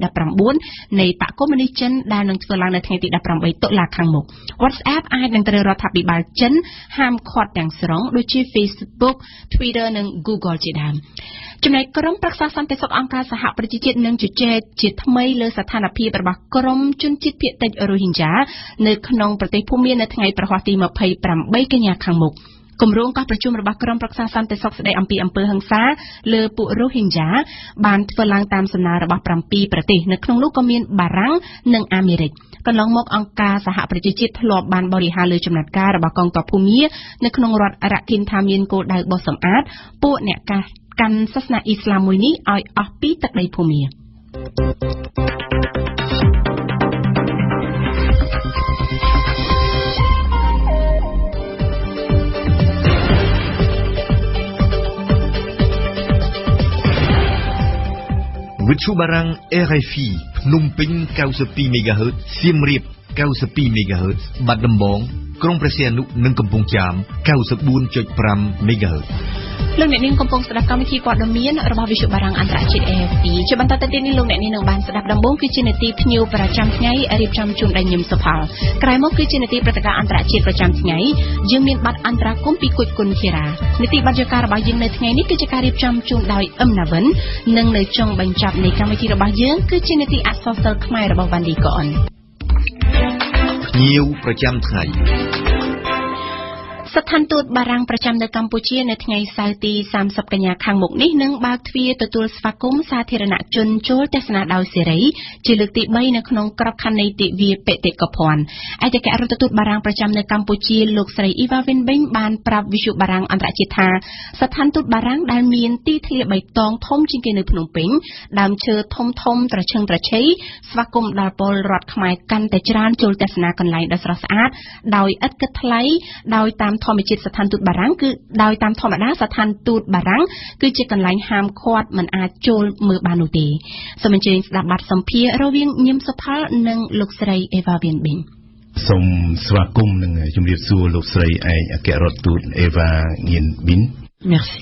19នៃបក្សកុម្មុយនីសចិនដែលនឹងធ្វើឡើងនៅថ្ងៃទី18តុលាខាងមុខ WhatsApp អាចនឹងត្រូវរដ្ឋាភិបាលចិនហាមឃាត់ទាំងស្រុងដូចជា Facebook, Twitter និង Google ជាដើមចំណែកក្រុមប្រឹក្សាសន្តិសុខអង្គការសហប្រជាជាតិនឹងជជែកជាថ្មីលើស្ថានភាពរបស់ក្រុមជនជាតិភាគតិច Rohingya នៅក្នុងប្រទេសភូមានៅថ្ងៃប្រហ័សទី28កញ្ញាខាងមុខគម្រោងកោះប្រជុំរបស់ក្រុមប្រឹក្សាសន្តិសុខស្តីអំពីអំពើហិង្សាលើពួក Rohingya បានធ្វើឡើងតាមសំណើរបស់7ប្រទេសនៅក្នុងនោះក៏មានបារាំងនិងអាមេរិកកន្លងមកអង្គការសហប្រជាជាតិធ្លាប់បានបរិហារលើចំណាត់ការរបស់កងទ័ពភូមានៅក្នុងរដ្ឋរខិនថាមានគោលដៅបោះសម្អាតពួកអ្នកកាន់សាសនាអ៊ីស្លាមមួយនេះឲ្យអស់ពីទឹកដីភូមាវិទ្យុបារាំង R F I ភ្នំពេញ92 MHz សៀមរាប92 MHz បាត់ដំបងក្រុងព្រះសីហនុនិងកំពង់ចាម94.5 MHz លោកអ្នកនាងកំពុងស្ដាប់កម្មវិធីព័ត៌មានរបស់វិទ្យុបារាំងអន្តរជាតិ A F P ជាបន្តទៅទៀតនេះលោកអ្នកនាងនឹងបានស្ដាប់ដំបូងគឺជានាទីភ្ញៀវប្រចាំថ្ងៃរៀបចំជូនដោយញឹមសុផលក្រោយមកគឺជានាទីព្រឹត្តិការណ៍អន្តរជាតិប្រចាំថ្ងៃយើងមានប័ណ្ណអន្តរាគមន៍ពីគុជគុណធីរានាទីបទយការបស់យើងនៅថ្ងៃនេះគឺជាការរៀបចំជូនដោយអឹមណាវិននិងនៅចុងបញ្ចប់នៃកម្មវិធីរបស់យើងគឺជានាទីអក្សរសិល្ប៍ខ្មែររបស់វ៉ាន់ឌីកូអនភ្ញៀវប្រចាំថ្ងៃស្ថានទូតបារាំងប្រចាំនៅកម្ពុជានៅថ្ងៃសៅរ៍ទី30កញ្ញាខាងមុខនេះនឹងបើកទ្វារទទួលស្វាគមន៍សាធារណជនចូលទស្សនាដោយសេរីជាលើកទី3នៅក្នុងក្របខ័ណ្ឌនៃទិវាបេតិកភណ្ឌឯកអគ្គរដ្ឋទូតបារាំងប្រចាំនៅកម្ពុជាលោកស្រីអ៊ីវ៉ាវិនបេងបានប្រាប់វិទ្យុបារាំងអន្តរជាតិថាស្ថានទូតបារាំងដែលមានទីធ្លាបៃតងធំជាងគេនៅភ្នំពេញដើមឈើធំធំត្រឈឹងត្រឈៃស្វាគមន៍ដល់ពលរដ្ឋខ្មែរកាន់តែច្រើនចូលទស្សនាកន្លែងដ៏ស្រស់ស្អាតដោយឥតគិតថ្លៃដោយតាមធម្មជាតិស្ថានទូតបារាំងគឺដោយតាមធម្មតាស្ថានទូតបារាំងគឺជាកន្លែងហាមឃាត់មិនអាចចូលមើលបាននោះទេសូមអញ្ជើញស្ដាប់បទសម្ភាសន៍រវាងញឹមសុផលនិងលោកស្រីអេវ៉ាវៀនប៊ីងសូមស្វាគមន៍និងជម្រាបសួរលោកស្រីឯកអគ្គរដ្ឋទូតអេវ៉ាញៀនប៊ីន Merci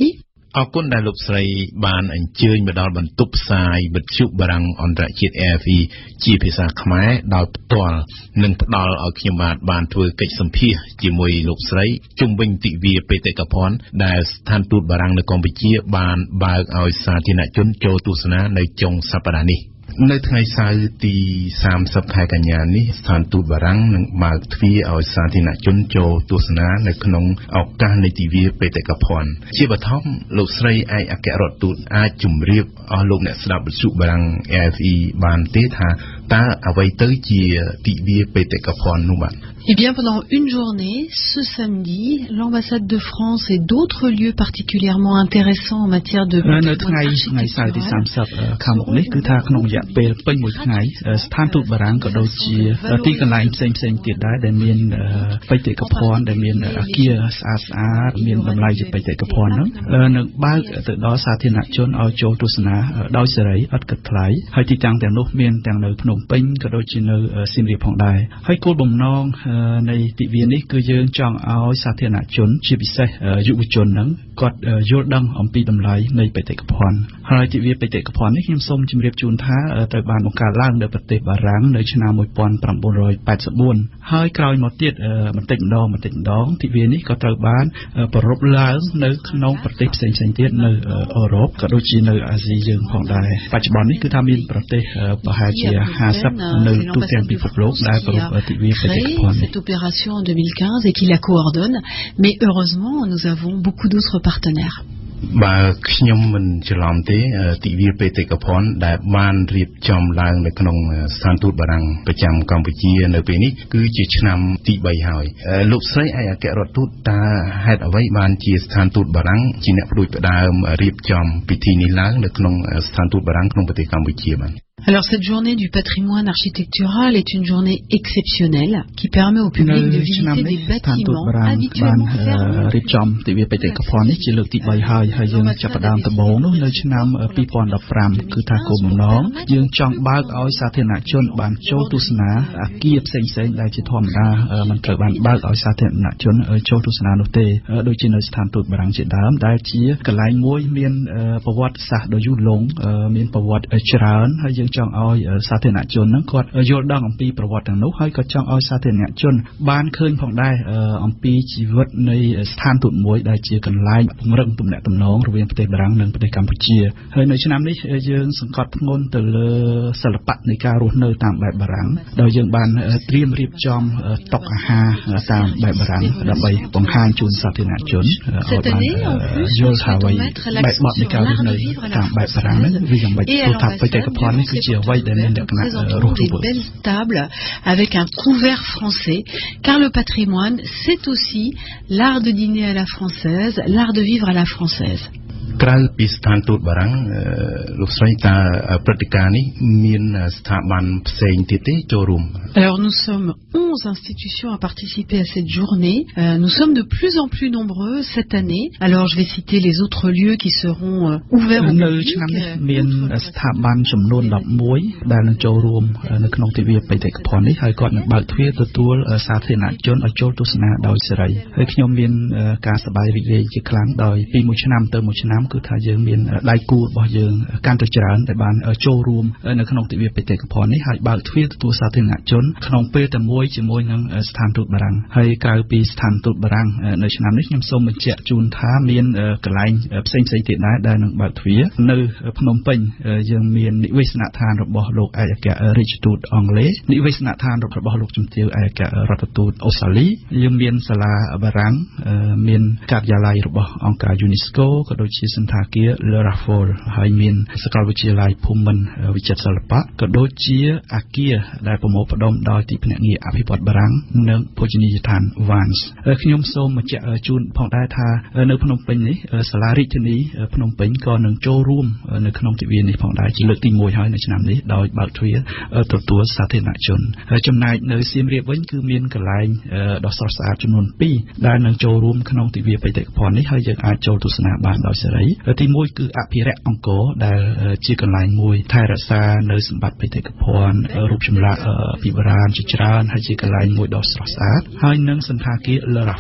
អរគុណដែលលោកស្រីបានអញ្ជើញមកដល់បន្ទប់ផ្សាយវិទ្យុបារាំងអន្តរជាតិ A F E ជាភាសាខ្មែរដោយផ្ទាល់និងផ្ដល់ឲ្យខ្ញុំបាទបានធ្វើកិច្ចសម្ភាសជាមួយលោកស្រីជុំវិញទិវាបេតិកភណ្ឌដែលស្ថានទូតបារាំងនៅកម្ពុជាបានបើកឲ្យសាធារណជនចូលទស្សនានៅចុងសប្តាហ៍នេះនៅថ្ងៃសៅរ៍ទីសាមសិបខែកញ្ញានេះស្ថានទូតបារាំងនឹងបើកទ្វារឲ្យសាធារណជនចូលទស្សនានៅក្នុងឱកាសនៃទិវាបេតិកភណ្ឌជាបឋមលោកស្រីឯកអគ្គរដ្ឋទូតអាចជម្រាបអស់លោកអ្នកស្ដាប់វិទ្យុបារាំង A F E បានទេថាតើអ្វីទៅជាទិវាបេតិកភណ្ឌនោះបាទ Eh bien, pendant une journée, ce samedi, l'ambassade de France et d'autres lieux particulièrement intéressants en matière de patrimoine architectural ខាងមុខនេះគឺថាក្នុងរយៈពេលពេញមួយថ្ងៃស្ថានទូតបារាំងក៏ដូចជាទីកន្លែងផ្សេងផ្សេងទៀតដែរដែលមានបេតិកភណ្ឌដែលមានអគារស្អាតស្អាតមានតម្លៃជាបេតិកភណ្ឌហ្នឹងនឹងបើកទៅដល់សាធារណជនឲ្យចូលទស្សនាដោយសេរីឥតគិតថ្លៃហើយទីតាំងទាំងនោះមានទាំងនៅភ្នំពេញក៏ដូចជានៅសៀមរាបផងដែរហើយគោលបំណងនៃទិវានេះគឺយើងចង់ឲ្យសាធារណជនជាពិសេសយុវជនហ្នឹងគាត់យល់ដឹងអំពីតម្លៃនៃបេតិកភណ្ឌហើយទិវាបេតិកភណ្ឌនេះខ្ញុំសូមជម្រាបជូនថាត្រូវបានបង្កើតឡើងនៅប្រទេសបារាំងនៅឆ្នាំmột nghìn chín trăm tám mươi tưហើយក្រោយមកទៀតបន្តិចម្ដងបន្តិចម្ដងទិវានេះក៏ត្រូវបានប្រារព្ធឡើងនៅក្នុងប្រទេសផ្សេងៗទៀតនៅអឺរ៉ុបក៏ដូចជានៅអាស៊ីយើងផងដែរបច្ចុប្បន្ននេះគឺថាមានប្រទេសប្រហែលជាห้าสิบនៅទូទាំងពិភពលោកដែលប្រារព្ធទិវាបេតិកភណ្ឌ cette opération en deux mille quinze et qui la coordonne mais heureusement nous avons beaucoup d'autres partenaires បើខ្ញុំមិនច្រឡំទេទិវាបេតិកភណ្ឌដែលបានរៀបចំឡើងនៅក្នុងស្ថានទូតបារាំងប្រចាំកម្ពុជានៅពេលនេះគឺជាឆ្នាំទីបីហើយលោកស្រីឯកអគ្គរដ្ឋទូតតើហេតុអ្វីបានជាស្ថានទូតបារាំងជាអ្នកផ្ដួចផ្ដើមរៀបចំពិធីនេះឡើងនៅក្នុងស្ថានទូតបារាំងក្នុងប្រទេសកម្ពុជាបាទ Alors cette journée du patrimoine architectural est une journée exceptionnelle qui permet au public de visiter des bâtiments habituellement fermés. រៀបចំទិវាបេតិកភណ្ឌនេះជាលើកទីបីហើយហើយយើងចាប់ផ្ដើមដំបូងនោះនៅឆ្នាំtwo thousand fifteenគឺថាគោលបំណងយើងចង់បើកឲ្យសាធារណជនបានចូលទស្សនាអគារផ្សេងៗដែលជាធម្មតាមិនត្រូវបានបើកឲ្យសាធារណជនចូលទស្សនានោះទេដូចជានៅស្ថានទូតបារាំងជាដើមដែលជាកន្លែងមួយមានប្រវត្តិសាស្ត្រដ៏យូរលង់មានប្រវត្តិច្រើនហើយយើងចង់ឲ្យសាធារណជនហ្នឹងគាត់យល់ដឹងអំពីប្រវត្តិទាំងនោះហើយក៏ចង់ឲ្យសាធារណជនបានឃើញផងដែរអំពីជីវិតនៃស្ថានទូតមួយដែលជាកន្លែងពង្រឹងទំនាក់ទំនងរវាងប្រទេសបារាំងនិងប្រទេសកម្ពុជាហើយនៅឆ្នាំនេះយើងសង្កត់ធ្ងន់ទៅលើសិល្បៈនៃការរស់នៅតាមបែបបារាំងដោយយើងបានត្រៀមរៀបចំតុអាហារតាមបែបបារាំងដើម្បីបង្ហាញជូនសាធារណជនឲ្យបានយល់ថាអ្វីបែបបទនៃការរស់នៅតាមបែបបារាំងហ្នឹងវាយ៉ាងម៉េចព្រោះថាបេតិកភណ្ឌនេះគឺជា présentons des belles tables avec un couvert français car le patrimoine c'est aussi l'art de dîner à la française, l'art de vivre à la française. ក្រៅពីស្ថានទូតបារាំងលោកស្រីតើព្រឹត្តិការណ៍នេះមានស្ថាប័នផ្សេងទៀតទេចូលរួម Alors nous sommes onze institutions à participer à cette journée. Euh, nous sommes de plus en plus nombreux cette année. Alors je vais citer les autres lieux qui seront euh, ouverts au public. ឆ្នាំនេះមានស្ថាប័នចំនួនelevenដែលនឹងចូលរួមនៅក្នុងទិវាបេតិកភណ្ឌនេះហើយគាត់នឹងបើកទ្វារទទួលសាធារណជនឲ្យចូលទស្សនាដោយសេរីហើយខ្ញុំមានការសប្បាយរីករាយជាខ្លាំងដោយពីមួយឆ្នាំទៅមួយឆ្នាំគឺថាយើងមានដៃគូរបស់យើងកាន់តែច្រើនដែលបានចូលរួមនៅក្នុងទិវាបេតិកភណ្ឌនេះហើយបើកទ្វារទទួលសាធារណជនក្នុងពេលតែមួយជាមួយនឹងស្ថានទូតបារាំងហើយក្រៅពីស្ថានទូតបារាំងនៅឆ្នាំនេះខ្ញុំសូមបញ្ជាក់ជូនថាមានកន្លែងផ្សេងៗទៀតដែរដែលនឹងបើកទ្វារនៅភ្នំពេញយើងមាននិវេសនដ្ឋានរបស់លោកឯកអគ្គរដ្ឋទូតអង់គ្លេសនិវេសនដ្ឋានរបស់លោកជំទាវឯកអគ្គរដ្ឋទូតអូស្ត្រាលីយើងមានសាលាបារាំងមានការិយាល័យរបស់អង្គការ UNESCO ក៏ដូចជាសន្តាគារ Le Raffol ហើយមានសាកលវិទ្យាល័យភូមិន្ទវិចិត្រសិល្បៈក៏ដូចជាអគារដែលប្រមូលផ្ដុំដោយទីភ្នាក់ងារអភិវឌ្ឍបារាំងនិងភោជនីយដ្ឋាន Vans ខ្ញុំសូមបញ្ជាក់ជូនផងដែរថានៅភ្នំពេញនេះសាលារាជធានីភ្នំពេញក៏នឹងចូលរួមនៅក្នុងទិវានេះផងដែរជាលើកទីoneហើយនៅឆ្នាំនេះដោយបើកទ្វារទទួលសាធារណជនចំណែកនៅសៀមរាបវិញគឺមានកន្លែងដ៏ស្រស់ស្អាតចំនួនtwoដែលនឹងចូលរួមក្នុងទិវាបេតិកភណ្ឌនេះហើយយើងអាចចូលទស្សនាបានដោយសេរីទីoneគឺអភិរក្សអង្គរដែលជាកន្លែងមួយថែរក្សានៅសម្បត្តិបេតិកភណ្ឌរូបចម្លាក់ពីបុរាណជាច្រើនហើយជាកន្លែងមួយដ៏ស្រស់ស្អាតហើយនឹងសន្តាគារ Le Raffol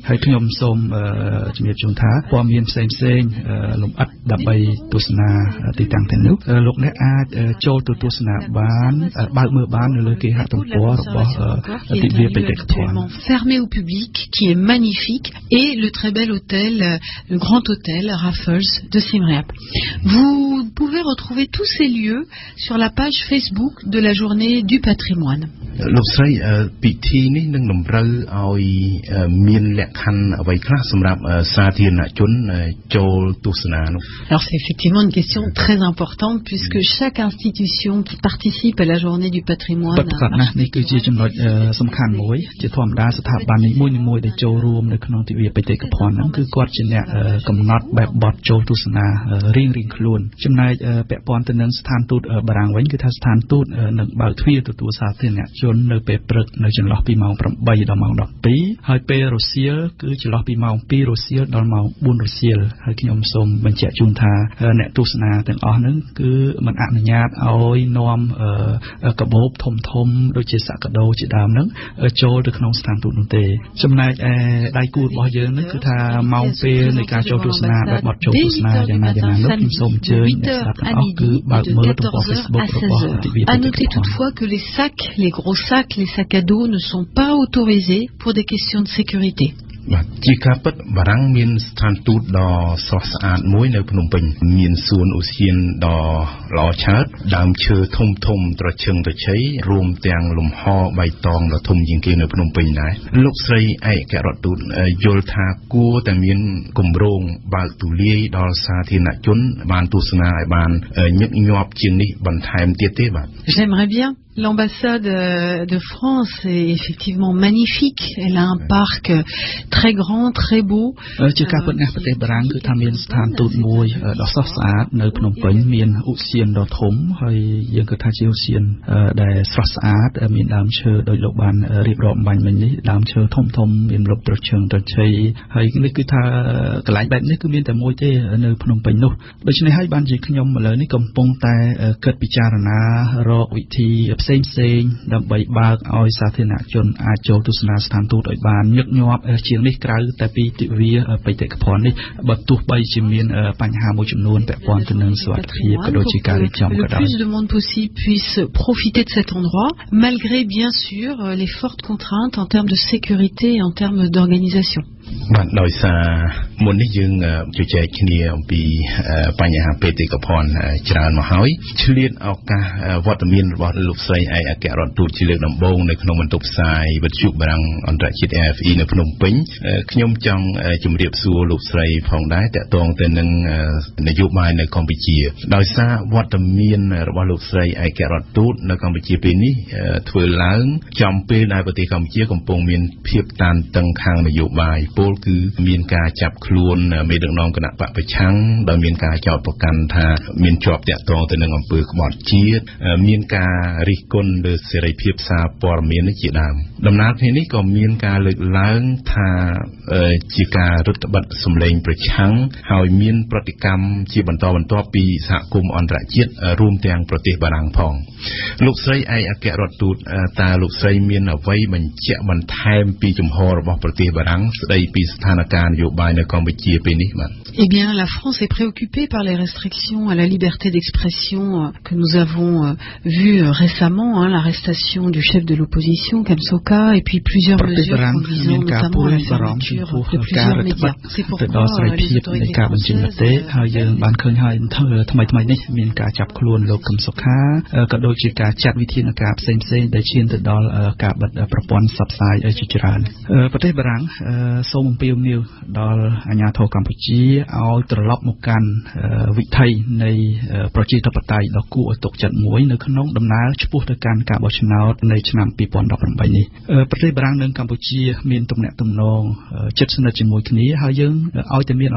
ហើយខ្ញុំសូមជំរាបជូនថាព័ត៌មានផ្សេងផ្សេងលំអិតដើម្បីទស្សនាទីតាំងទាំងនោះលោកអ្នកអាចចូលទៅទស្សនាបានបើកមើលបាននៅលើគេហទំព័ររបស់ទិវាបេតិកភណ្ឌ fermé au public qui est magnifique et le très bel hôtel le grand hôtel Raffles de Siem Reap. Vous pouvez retrouver tous ces lieux sur la page Facebook de la journée du patrimoine. លោកស្រីពិធីនេះនឹងតម្រូវឲ្យមានលក្ខខណ្ឌអ្វីខ្លះសម្រាប់សាធារណជនចូលទស្សនានោះ Alors c'est effectivement une question très importante puisque chaque institution qui participe à la journée du patrimoine ប្រកាសណាស់នេះគឺជាចំណុចសំខាន់មួយជាធម្មតាស្ថាប័ននីមួយៗដែលចូលរួមនៅក្នុងទិវាបេតិកភណ្ឌហ្នឹងគឺគាត់ជាអ្នកកំណត់បែបបទចូលទស្សនារៀងៗខ្លួនចំណែកពាក់ព័ន្ធទៅនឹងស្ថានទូតបារាំងវិញគឺថាស្ថានទូតនឹងបើកទ្វារទទួលសាធារណជននៅពេលព្រឹកនៅចន្លោះពីម៉ោងប្រាំបីដល់ម៉ោងដប់ពីរហើយពេលរសៀលគឺចន្លោះពីម៉ោងពីររសៀលដល់ម៉ោងបួនរសៀលហើយខ្ញុំសូមបញ្ជាក់ជូនថាអ្នកទស្សនាទាំងអស់ហ្នឹងគឺមិនអនុញ្ញាតឲ្យនាំកាបូបធំធំដូចជាសក្តាជាដើមហ្នឹងចូលទៅក្នុងស្ថានទូតនោះទេចំណែកឯដៃគូរបស់យើងហ្នឹងគឺថាម៉ោងពេលនៃការចូលទស្សនាបែបបទចូលទស្សនាយ៉ាងណាយ៉ាងណានោះខ្ញុំសូមអញ្ជើញអ្នកស្ដាប់ទាំងអស់គឺបើកមើលទំព័រ Facebook របស់ទិវាបេតិកភណ្ឌ À noter toutefois que les sacs, les gros sacs, les sacs à dos ne sont pas autorisés pour des questions de sécurité. បាទជាការពិតបារាំងមានស្ថានទូតដ៏ស្រស់ស្អាតមួយនៅភ្នំពេញមានសួនឧទ្យានដ៏ល្អឆើតដើមឈើធំធំត្រឈឹងត្រឈៃរួមទាំងលំហបៃតងដ៏ធំជាងគេនៅភ្នំពេញដែរលោកស្រីឯករដ្ឋទូតយល់ថាគួរតែមានគម្រោងបើកទូលាយដល់សាធារណជនបានទស្សនាឲ្យបានញឹកញាប់ជាងនេះបន្ថែមទៀតទេបាទ J'aimerais bien. L'ambassade de France est effectivement magnifique. Elle a un parc très grand, très beau. ជាការពិតណាស់ប្រទេសបារាំងគឺថាមានស្ថានទូតមួយដ៏ស្រស់ស្អាតនៅភ្នំពេញមានឧទ្យានដ៏ធំហើយយើងគិតថាជាឧទ្យានដែលស្រស់ស្អាតមានដើមឈើដោយលោកបានរៀបរាប់អំបញ្ញមិញនេះដើមឈើធំធំមានលប់ត្រឈឹងត្រឈៃហើយនេះគឺថាកន្លែងបែបនេះគឺមានតែមួយទេនៅភ្នំពេញនោះដូច្នេះហើយបានជាខ្ញុំឥឡូវនេះកំពុងតែគិតពិចារណារកវិធីផ្សេងផ្សេងដើម្បីបើកឲ្យសាធារណជនអាចចូលទស្សនាស្ថានទូតឲ្យបានញឹកញាប់ជាងនេះក្រៅតែពីទិវាបេតិកភណ្ឌនេះបើទោះបីជាមានបញ្ហាមួយចំនួនពាក់ព័ន្ធទៅនឹងសុវត្ថិភាពក៏ដូចជាការរៀបចំក៏ដោយ Le plus de monde possible puisse profiter de cet endroit malgré bien sûr les fortes contraintes en termes de sécurité et en termes d'organisation. បាទដោយសារមុននេះយើងជជែកគ្នាអំពីបញ្ហាបេតិកភណ្ឌច្រើនមកហើយឆ្លៀតឱកាសវត្តមានរបស់លោកស្រីឯកអគ្គរដ្ឋទូតជាលើកដំបូងនៅក្នុងបន្ទប់ផ្សាយវិទ្យុបារាំងអន្តរជាតិ R F E នៅភ្នំពេញខ្ញុំចង់ជម្រាបសួរលោកស្រីផងដែរតាក់ទងទៅនឹងនយោបាយនៅកម្ពុជាដោយសារវត្តមានរបស់លោកស្រីឯកអគ្គរដ្ឋទូតនៅកម្ពុជាពេលនេះធ្វើឡើងចំពេលដែលប្រទេសកម្ពុជាកំពុងមានភាពតានតឹងខាងនយោបាយពលគឺមានការចាប់ខ្លួនមេដឹកនាំគណៈបកប្រឆាំងដោយមានការចោទប្រកាន់ថាមានជាប់តាក់ទងទៅនឹងអំពើក្បត់ជាតិមានការរិះគន់លើសេរីភាពសារព័ត៌មាននេះជាដើមដំណើរគ្នានេះក៏មានការលើកឡើងថាជាការរឹតបន្តឹងសម្លេងប្រឆាំងហើយមានប្រតិកម្មជាបន្តបន្ទាប់ពីសហគមន៍អន្តរជាតិរួមទាំងប្រទេសបារាំងផងលោកស្រីឯកអគ្គរដ្ឋទូតតើលោកស្រីមានអ្វីបញ្ជាក់បន្ថែមពីជំហររបស់ប្រទេសបារាំងស្ដីពីស្ថានភាពនយោបាយនៅកម្ពុជាពេលនេះបាទ Eh bien, la France est préoccupée par les restrictions à la liberté d'expression que nous avons vues récemment, hein, l'arrestation du chef de l'opposition, Kem Sokha, et puis plusieurs mesures conduisant notamment à la fermeture de plusieurs médias. C'est pourquoi les autorités françaises ហើយយើងបានឃើញហើយថ្មីថ្មីនេះមានការចាប់ខ្លួនលោកកឹមសុខាក៏ដូចជាការចាត់វិធានការផ្សេងផ្សេងដែលឈានទៅដល់ការបិទប្រព័ន្ធផ្សព្វផ្សាយជាច្រើនប្រទេសបារាំងសូមអំពាវនាវដល់អាជ្ញាធរកម្ពុជាឲ្យត្រឡប់មកកាន់វិថីនៃប្រជាធិបតេយ្យដ៏គួរឲ្យទុកចិត្តមួយនៅក្នុងដំណើរឆ្ពោះទៅកាន់ការបោះឆ្នោតនៅឆ្នាំពីរពាន់ដប់ប្រាំបីនេះប្រទេសបារាំងនិងកម្ពុជាមានទំនាក់ទំនងជិតស្និទ្ធជាមួយគ្នាហើយយើងឲ្យតែមានឱកាស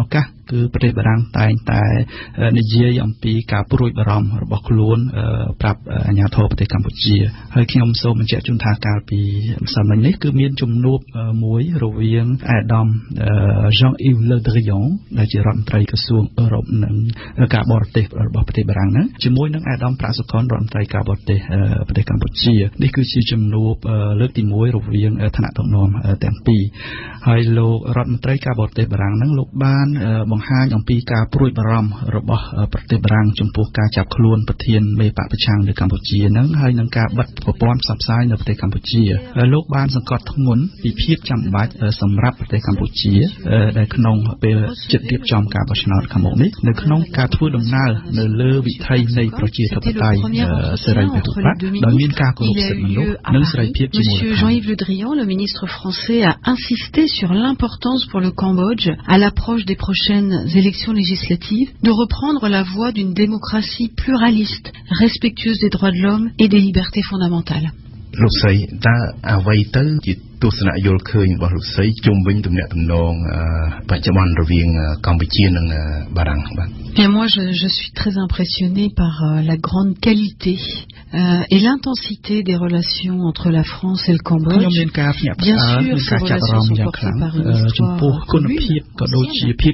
គឺប្រទេសបារាំងតែងតែនិយាយអំពីការព្រួយបារម្ភរបស់ខ្លួនប្រាប់អាជ្ញាធរប្រទេសកម្ពុជាហើយខ្ញុំសូមបញ្ជាក់ជូនថាកាលពីម្សិលមិញនេះគឺមានជំនួបមួយរវាងអាដាម Jean-Yves Le Drian ដែលជារដ្ឋមន្ត្រីក្រសួងអឺរ៉ុបនិងការបរទេសរបស់ប្រទេសបារាំងហ្នឹងជាមួយនឹងអាដាមប្រាក់សុខុនរដ្ឋមន្ត្រីការបរទេសប្រទេសកម្ពុជានេះគឺជាជំនួបលើកទីមួយរវាងថ្នាក់ដឹកនាំទាំងពីរហើយលោករដ្ឋមន្ត្រីការបរទេសបារាំងហ្នឹងលោកបានបង្ហាញអំពីការព្រួយបារម្ភរបស់ប្រទេសបារាំងចំពោះការចាប់ខ្លួនប្រធានមេបកប្រឆាំងនៅកម្ពុជាហ្នឹងហើយនឹងការបិទប្រព័ន្ធផ្សព្វផ្សាយនៅប្រទេសកម្ពុជាលោកបានសង្កត់ធ្ងន់ពីភាពចាំបាច់សម្រាប់ប្រទេសកម្ពុជាដែលក្នុងពេលជិតរៀបចំការបោះឆ្នោតខាងមុខនេះនៅក្នុងការធ្វើដំណើរនៅលើវិថីនៃប្រជាធិបតេយ្យសេរីពហុបកដោយមានការគោរពសិទ្ធិមនុស្សនិងសេរីភាពជាមូលដ្ឋាន Monsieur Jean-Yves Le Drian, le ministre français, a insisté sur l'importance pour le Cambodge, à l'approche des prochaines élections législatives, de reprendre la voie d'une démocratie pluraliste, respectueuse des droits de l'homme et des libertés fondamentales. លោកស្រីតើអ្វីទៅជាទស្សនៈយល់ឃើញរបស់លោកស្រីជុំវិញទំនាក់ទំនងបច្ចុប្បន្នរវាងកម្ពុជានិងបារាំងបាទ Bien, moi, je, je suis très impressionnée par euh, la grande qualité euh, et l'intensité des relations entre la France et le Cambodge. Bien sûr, ces relations sont portées par une histoire commune. Et aussi un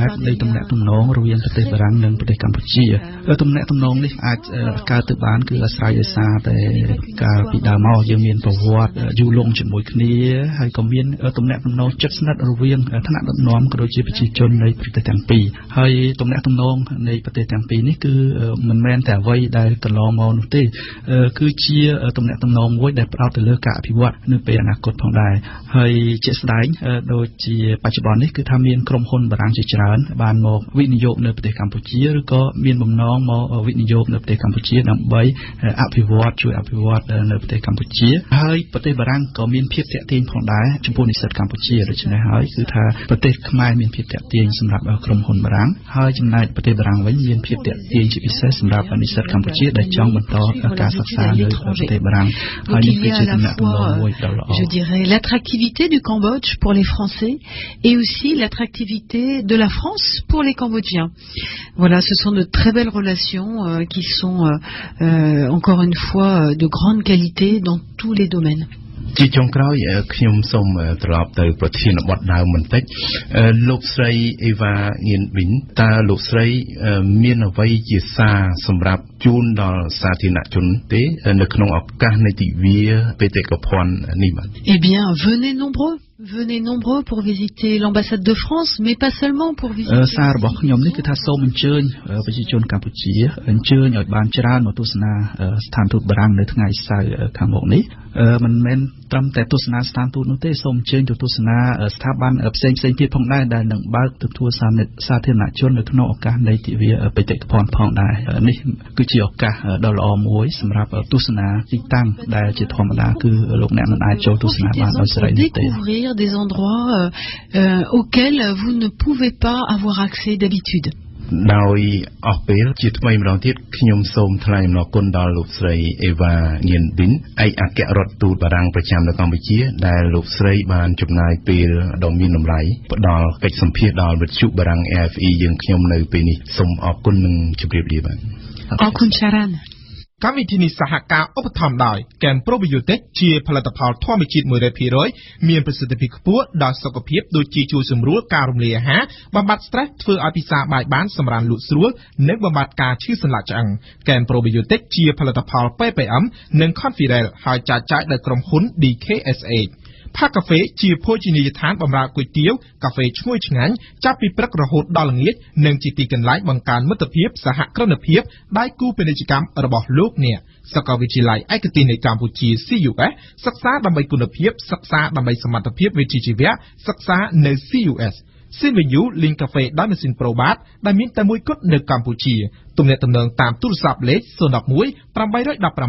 parti នៃប្រទេសទាំងពីរនេះគឺមិនមែនតែអ្វីដែលកន្លងមកនោះទេគឺជាទំនាក់ទំនងមួយដែលផ្ដោតទៅលើការអភិវឌ្ឍនៅពេលអនាគតផងដែរហើយជាក់ស្ដែងដូចជាបច្ចុប្បន្ននេះគឺថាមានក្រុមហ៊ុនបារាំងជាច្រើនបានមកវិនិយោគនៅប្រទេសកម្ពុជាឬក៏មានបំណងមកវិនិយោគនៅប្រទេសកម្ពុជាដើម្បីអភិវឌ្ឍជួយអភិវឌ្ឍនៅប្រទេសកម្ពុជាហើយប្រទេសបារាំងក៏មានភាពតាក់ទាញផងដែរចំពោះនិស្សិតកម្ពុជាដូច្នេះហើយគឺថាប្រទេសខ្មែរមានភាពតាក់ទាញសម្រាប់ក្រុមហ៊ុនបារាំងហើយចំណែកប្រទេសបារាំងវិញមានភាពតាក់ទាញជាពិសេសសម្រាប់និស្សិតកម្ពុជាដែលចង់បន្តការសិក្សានៅប្រទេសបារាំងហើយនេះគឺជាទំនាក់ទំនងមួយដ៏ល្អ Je dirais l'attractivité du Cambodge pour les Français et aussi l'attractivité de la France pour les Cambodgiens. Voilà, ce sont de très belles relations euh, qui sont euh, euh, encore une fois de grande qualité dans tous les domaines. ជាចុងក្រោយខ្ញុំសូមត្រឡប់ទៅប្រធានបទដើមបន្តិចលោកស្រីអេវ៉ាញៀនប៊ីនតើលោកស្រីមានអ្វីជាសារសម្រាប់ជូនដល់សាធារណជនទេនៅក្នុងឱកាសនៃទិវាបេតិកភណ្ឌនេះបាទ Eh bien, venez nombreux Venez nombreux pour visiter l'ambassade de France, mais pas seulement pour visiter. សាររបស់ខ្ញុំនេះគឺថាសូមអញ្ជើញប្រជាជនកម្ពុជាអញ្ជើញឲ្យបានច្រើនមកទស្សនាស្ថានទូតបារាំងនៅថ្ងៃសៅរ៍ខាងមុខនេះមិនមែនត្រឹមតែទស្សនាស្ថានទូតនោះទេសូមអញ្ជើញទៅទស្សនាស្ថាប័នផ្សេងផ្សេងទៀតផងដែរដែលនឹងបើកទទួលសាធារណជននៅក្នុងឱកាសនៃទិវាបេតិកភណ្ឌផងដែរនេះគឺជាឱកាសដ៏ល្អមួយសម្រាប់ទស្សនាទីតាំងដែលជាធម្មតាគឺលោកអ្នកមិនអាចចូលទស្សនាបានដោយសេរីនោះទេ des endroits euh, euh, auxquels vous ne pouvez pas avoir accès d'habitude. ដោយអស់ពេលជាថ្មីម្ដងទៀតខ្ញុំសូមថ្លែងអំណរគុណដល់លោកស្រីអេវ៉ាញៀនប៊ីនឯកអគ្គរដ្ឋទូតបារាំងប្រចាំនៅកម្ពុជាដែលលោកស្រីបានចំណាយពេលដ៏មានតម្លៃផ្ដល់កិច្ចសម្ភាសន៍ដល់វិទ្យុបារាំង A F E យើងខ្ញុំនៅពេលនេះសូមអរគុណនិងជម្រាបលាបាទអរគុណច្រើន កម្មវិធីនេះសហការឧបត្ថម្ភដោយ Kem Probiotic ជាផលិតផលធម្មជាតិ one hundred percent មានប្រសិទ្ធភាពខ្ពស់ដល់សុខភាពដូចជាជួយសម្រួលការរំលាយអាហារបំបាត់ stress ធ្វើឲ្យពិសាបាយបានសម្រានលក់ស្រួលនិងបំបាត់ការឈឺសន្លាក់ឆ្អឹង Kem Probiotic ជាផលិតផល P P M និង Confidel ហើយចែកចាយដោយក្រុមហ៊ុន D K S H ផាកាហ្វេជាភោជនីយដ្ឋានបម្រើគុយទាវកាហ្វេឈ្ងុយឆ្ងាញ់ចាប់ពីព្រឹករហូតដល់ល្ងាចនិងជាទីកន្លែងបង្កើនមិត្តភាពសហគ្រិនភាពដៃគូពាណិជ្ជកម្មរបស់លោកអ្នកសាកលវិទ្យាល័យឯកទេសនៃកម្ពុជា C U S សិក្សាដើម្បីគុណភាពសិក្សាដើម្បីសមត្ថភាពវិជ្ជាជីវៈសិក្សានៅ C U S Sinvenue លីងកាហ្វេដោយម៉ាស៊ីន Probat ដែលមានតែមួយគត់នៅកម្ពុជាទំនាក់ទំនងតាមទូរស័ព្ទលេខzero one one eight one six two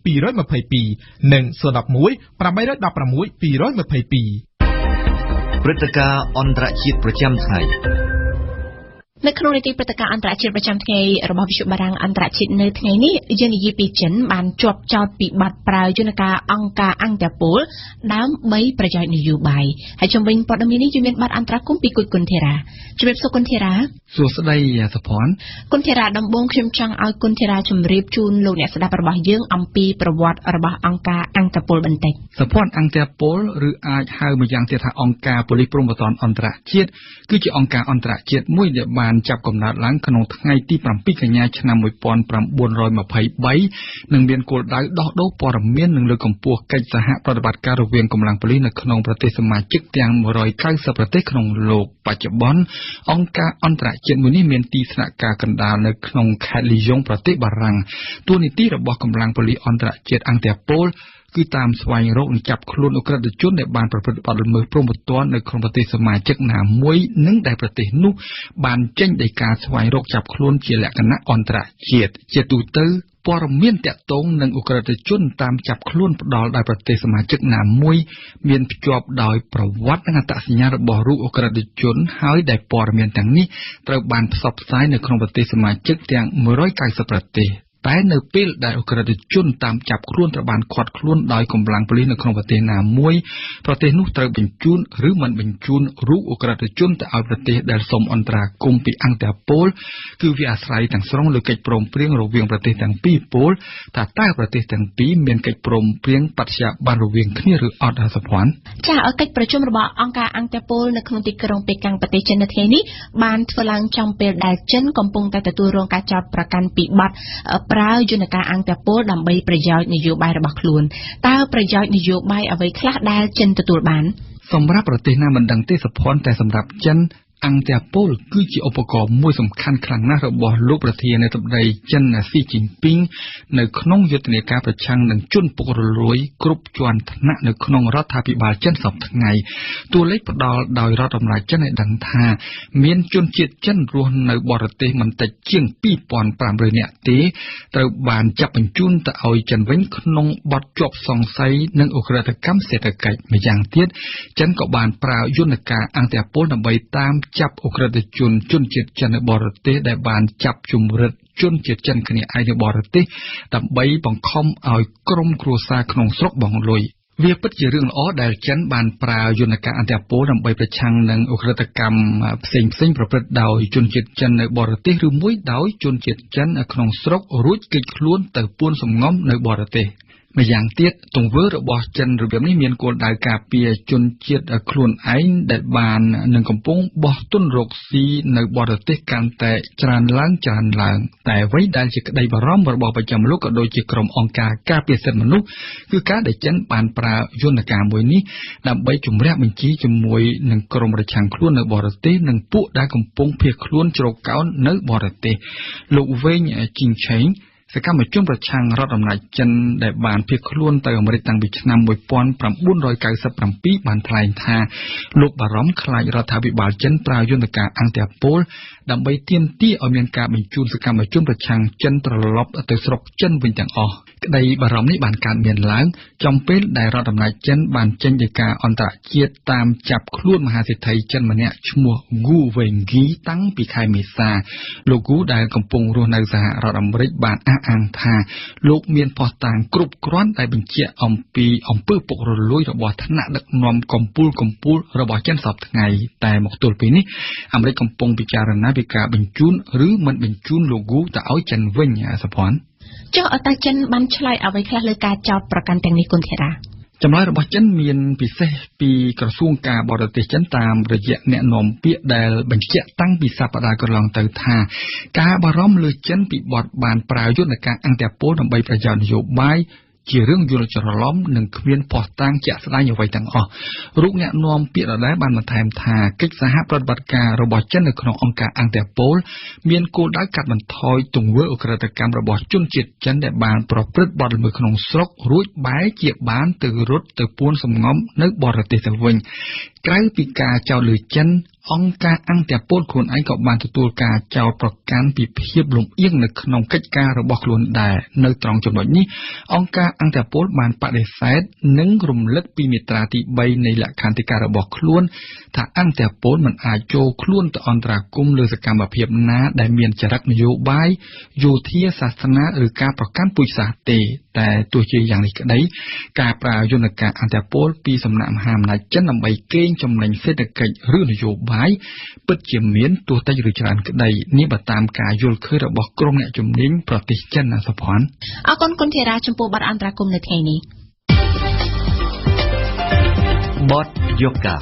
two twoនិង zero one one eight one six two two ព្រឹត្តិការណ៍អន្តរជាតិប្រចាំថ្ងៃនៅក្នុងនីតិព្រឹត្តិការណ៍អន្តរជាតិប្រចាំថ្ងៃរបស់វិទ្យុបារាំងអន្តរជាតិនៅថ្ងៃនេះយើងនិយាយពីចិនបានជាប់ចោទពីបទប្រើយន្តការអង្គការអន្តរពលដើម្បីប្រយោជន៍នយោបាយហើយជំវិញព័ត៌មាននេះយើងមានបទអន្តរកម្មពីគុណគុណធីរ៉ាជំរាបសួរគុណធីរ៉ាសួស្តីសុភ័ណ្ឌគុណធីរ៉ាដំបូងខ្ញុំចង់ឲ្យគុណធីរ៉ាជម្រាបជូនលោកអ្នកស្ដាប់របស់យើងអំពីប្រវត្តិរបស់អង្គការអន្តរពលបន្តិចសុភ័ណ្ឌអង្គការពលឬអាចហៅម្យ៉ាងទៀតថាអង្គការប៉ូលីសព្រំប្រទានអន្តរជាតិគឺជាអង្គការអន្តរជាតិមួយដែលបានចាប់កំណើតឡើងក្នុងថ្ងៃទីប្រាំពីរកញ្ញាឆ្នាំmột nghìn chín trăm hai mươi baនិងមានគោលដៅដោះដូរព័ត៌មាននិងលើកកម្ពស់កិច្ចសហប្រតិបត្តិការរវាងកម្លាំងប៉ូលីសនៅក្នុងប្រទេសសមាជិកទាំងmột trăm chín mươiប្រទេសក្នុងលោកបច្ចុប្បន្នអង្គការអន្តរជាតិមួយនេះមានទីស្នាក់ការកណ្ដាលនៅក្នុងខេត្តលីយ៉ុងប្រទេសបារាំងទួលនីតិរបស់កម្លាំងប៉ូលីសអន្តរជាតិអង្គការពលគឺតាមស្វែងរកនិងចាប់ខ្លួនអ ுக ្រិតជនដែលបានប្រព្រឹត្តបទល្មើសព្រហ្មទណ្ឌនៅក្នុងប្រទេសសមាជិកណាមួយនិងដែលប្រទេសនោះបានចេញដីកាស្វែងរកចាប់ខ្លួនជាលក្ខណៈអន្តរជាតិជាទូទៅព័ត៌មានតាក់ទងនឹងអ ுக ្រិតជនតាមចាប់ខ្លួនផ្ដាល់ដោយប្រទេសសមាជិកណាមួយមានភ្ជាប់ដោយប្រវត្តិនិងអត្តសញ្ញាណរបស់រូបអ ுக ្រិតជនហើយដែលព័ត៌មានទាំងនេះត្រូវបានផ្សព្វផ្សាយនៅក្នុងប្រទេសសមាជិកទាំងmột trăm chín mươiប្រទេសតែនៅពេលដែលអ ுக ្រិតជនតាមចាប់ខ្លួនត្រូវបានឃាត់ខ្លួនដោយកម្លាំងប៉ូលីសនៅក្នុងប្រទេសណាមួយប្រទេសនោះត្រូវបញ្ជូនឬមិនបញ្ជូនរូបអ ுக ្រិតជនទៅឲ្យប្រទេសដែលសូមអន្តរាគមន៍ពីអង្គការពលគឺវាអាស្រ័យទាំងស្រុងលើកិច្ចព្រមព្រៀងរវាងប្រទេសទាំងពីរពលថាតើប្រទេសទាំងពីរមានកិច្ចព្រមព្រៀងបត្យាប័នរវាងគ្នាឬអត់សុភ័ណ្ឌចាឲ្យកិច្ចប្រជុំរបស់អង្គការអង្គការពលនៅក្នុងទីក្រុងប៉េកាំងប្រទេសចិននៅថ្ងៃនេះបានធ្វើឡើងចំពេលដែលចិនកំពុងតែទទួលរងការចោទប្រកាន់ពីបទប្រើយន្តការអង្គការពលដើម្បីប្រយោជន៍នយោបាយរបស់ខ្លួនតើប្រយោជន៍នយោបាយអ្វីខ្លះដែលចិនទទួលបានសម្រាប់ប្រទេសណាមិនដឹងទេសុភ័ណ្ឌតែសម្រាប់ចិនអង្គការពលគឺជាឧបករណ៍មួយសំខាន់ខ្លាំងណាស់របស់លោកប្រធានាធិបតីចិនស៊ីជីនពីងនៅក្នុងយុទ្ធនាការប្រឆាំងនឹងជនពុករលួយគ្រប់ជាន់ថ្នាក់នៅក្នុងរដ្ឋាភិបាលចិនសពថ្ងៃតួលេខផ្ដល់ដោយរដ្ឋអំណាចចិនឲ្យដឹងថាមានជនជាតិចិនរស់នៅបរទេសមិនតិចជាងពីរពាន់ប្រាំរយនាក់ទេត្រូវបានចាប់បញ្ជូនទៅឲ្យចិនវិញក្នុងបទជាប់សង្ស័យនឹងឧក្រិដ្ឋកម្មសេដ្ឋកិច្ចម្យ៉ាងទៀតចិនក៏បានប្រើយន្តការអង្គការពលដើម្បីតាមចាប់អ ுக ្រិតជនជនជាតិចិននៅបរទេសដែលបានចាប់ជំរិតជនជាតិចិនគ្នាឯងនៅបរទេសដើម្បីបង្ខំឲ្យក្រុមគ្រួសារក្នុងស្រុកបង់លុយវាពិតជារឿងល្អដែលចិនបានប្រើយន្តការអន្តរពលដើម្បីប្រឆាំងនឹងអ ுக ្រិតកម្មផ្សេងផ្សេងប្រព្រឹត្តដោយជនជាតិចិននៅបរទេសឬមួយដោយជនជាតិចិននៅក្នុងស្រុករួចគេចខ្លួនទៅពួនសំងំនៅបរទេសម្យ៉ាងទៀតទង្វើរបស់ចិនរបៀបនេះមានគោលដៅការពារជនជាតិខ្លួនឯងដែលបាននឹងកំពុងបោះទុនរកស៊ីនៅបរទេសកាន់តែច្រើនឡើងច្រើនឡើងតែអ្វីដែលជាក្តីបារម្ភរបស់ប្រជាពលរដ្ឋក៏ដូចជាក្រុមអង្គការការពារសិទ្ធិមនុស្សគឺការដែលចិនបានប្រើយន្តការមួយនេះដើម្បីជំរះបញ្ជីជាមួយនឹងក្រុមប្រឆាំងខ្លួននៅបរទេសនិងពួកដែលកំពុងភៀសខ្លួនជ្រកកោននៅបរទេសលោកវេងជីងឆេងសកម្មជនប្រឆាំងរដ្ឋអំណាចចិនដែលបានភៀសខ្លួនទៅអាមេរិកតាំងពីឆ្នាំmột nghìn chín trăm chín mươi bảyបានថ្លែងថាលោកបារម្ភខ្លាចរដ្ឋាភិបាលចិនប្រើយន្តការអង្គការពលដើម្បីទាមទារឲ្យមានការបញ្ជូនសកម្មជនប្រឆាំងចិនត្រឡប់ទៅស្រុកចិនវិញទាំងអស់ក្តីបារម្ភនេះបានកើតមានឡើងចំពេលដែលរដ្ឋអំណាចចិនបានចេញដីកាអន្តរជាតិតាមចាប់ខ្លួនមហាសេដ្ឋីចិនម្នាក់ឈ្មោះហ្គូវេងហ្គីតាំងពីខែមេសាលោកហ្គូដែលកំពុងរស់នៅសហរដ្ឋអាមេរិកបានអះអាងថាលោកមានភស្តុតាងគ្រប់គ្រាន់ដែលបញ្ជាក់អំពីអំពើពុករលួយរបស់ថ្នាក់ដឹកនាំកំពូលកំពូលរបស់ចិនសពថ្ងៃតែមកទល់ពេលនេះអាមេរិកកំពុងពិចារណាពីការបញ្ជូនឬមិនបញ្ជូនលោកហ្គូទៅឲ្យចិនវិញសុភ័ណ្ឌចុះអតចិនបានឆ្លើយអ្វីខ្លះលើការចោទប្រកាន់ទាំងនេះគុណធីរ៉ាចម្លើយរបស់ចិនមានពិសេសពីក្រសួងការបរទេសចិនតាមរយៈអ្នកនាំពាក្យដែលបញ្ជាក់តាំងពីសប្តាហ៍កន្លងទៅថាការបារម្ភលើចិនពីបទបានប្រើយន្តការអង្គការពលដើម្បីប្រយោជន៍នយោបាយជារឿងយល់ច្រឡំនិងគ្មានភស្តុតាងជាក់ស្ដែងអ្វីទាំងអស់រូបអ្នកនាំពាក្យដដែលបានបន្ថែមថាកិច្ចសហប្រតិបត្តិការរបស់ចិននៅក្នុងអង្គការអង្គការពលមានគោលដៅកាត់បន្ថយទង្វើអក្រិតកម្មរបស់ជនជាតិចិនដែលបានប្រព្រឹត្តបទល្មើសក្នុងស្រុករួចបែរជាបានទៅរត់ទៅពួនសំងំនៅបរទេសទៅវិញក្រៅពីការចោទលើចិនអង្គការអង្គការពលខ្លួនឯងក៏បានទទួលការចោទប្រកាន់ពីភាពលំអៀងនៅក្នុងកិច្ចការរបស់ខ្លួនដែរនៅត្រង់ចំណុចនេះអង្គការអង្គការពលបានបដិសេធនិងរំលឹកពីមាត្រាទីបីនៃលក្ខន្តិការបស់ខ្លួនថាអង្គការពលមិនអាចចូលខ្លួនទៅអន្តរាគមន៍លើសកម្មភាពណាដែលមានចរិតនយោបាយយោធាសាសនាឬការប្រកាន់ពូជសាសន៍ទេតែទោះជាយ៉ាងនេះក្តីការប្រើយន្តការអង្គការពលពីសំណាក់មហាអំណាចចិនដើម្បីកេងចំណេញសេដ្ឋកិច្ចឬនយោបាយពិតជាមានទោះតិចឬច្រើនក្តីនេះបើតាមការយល់ឃើញរបស់ក្រុមអ្នកជំនាញប្រទេសចិនណាសុផាន់អរគុណគុណធារាចំពោះបទអន្តរាគមន៍នៅថ្ងៃនេះបទយកកា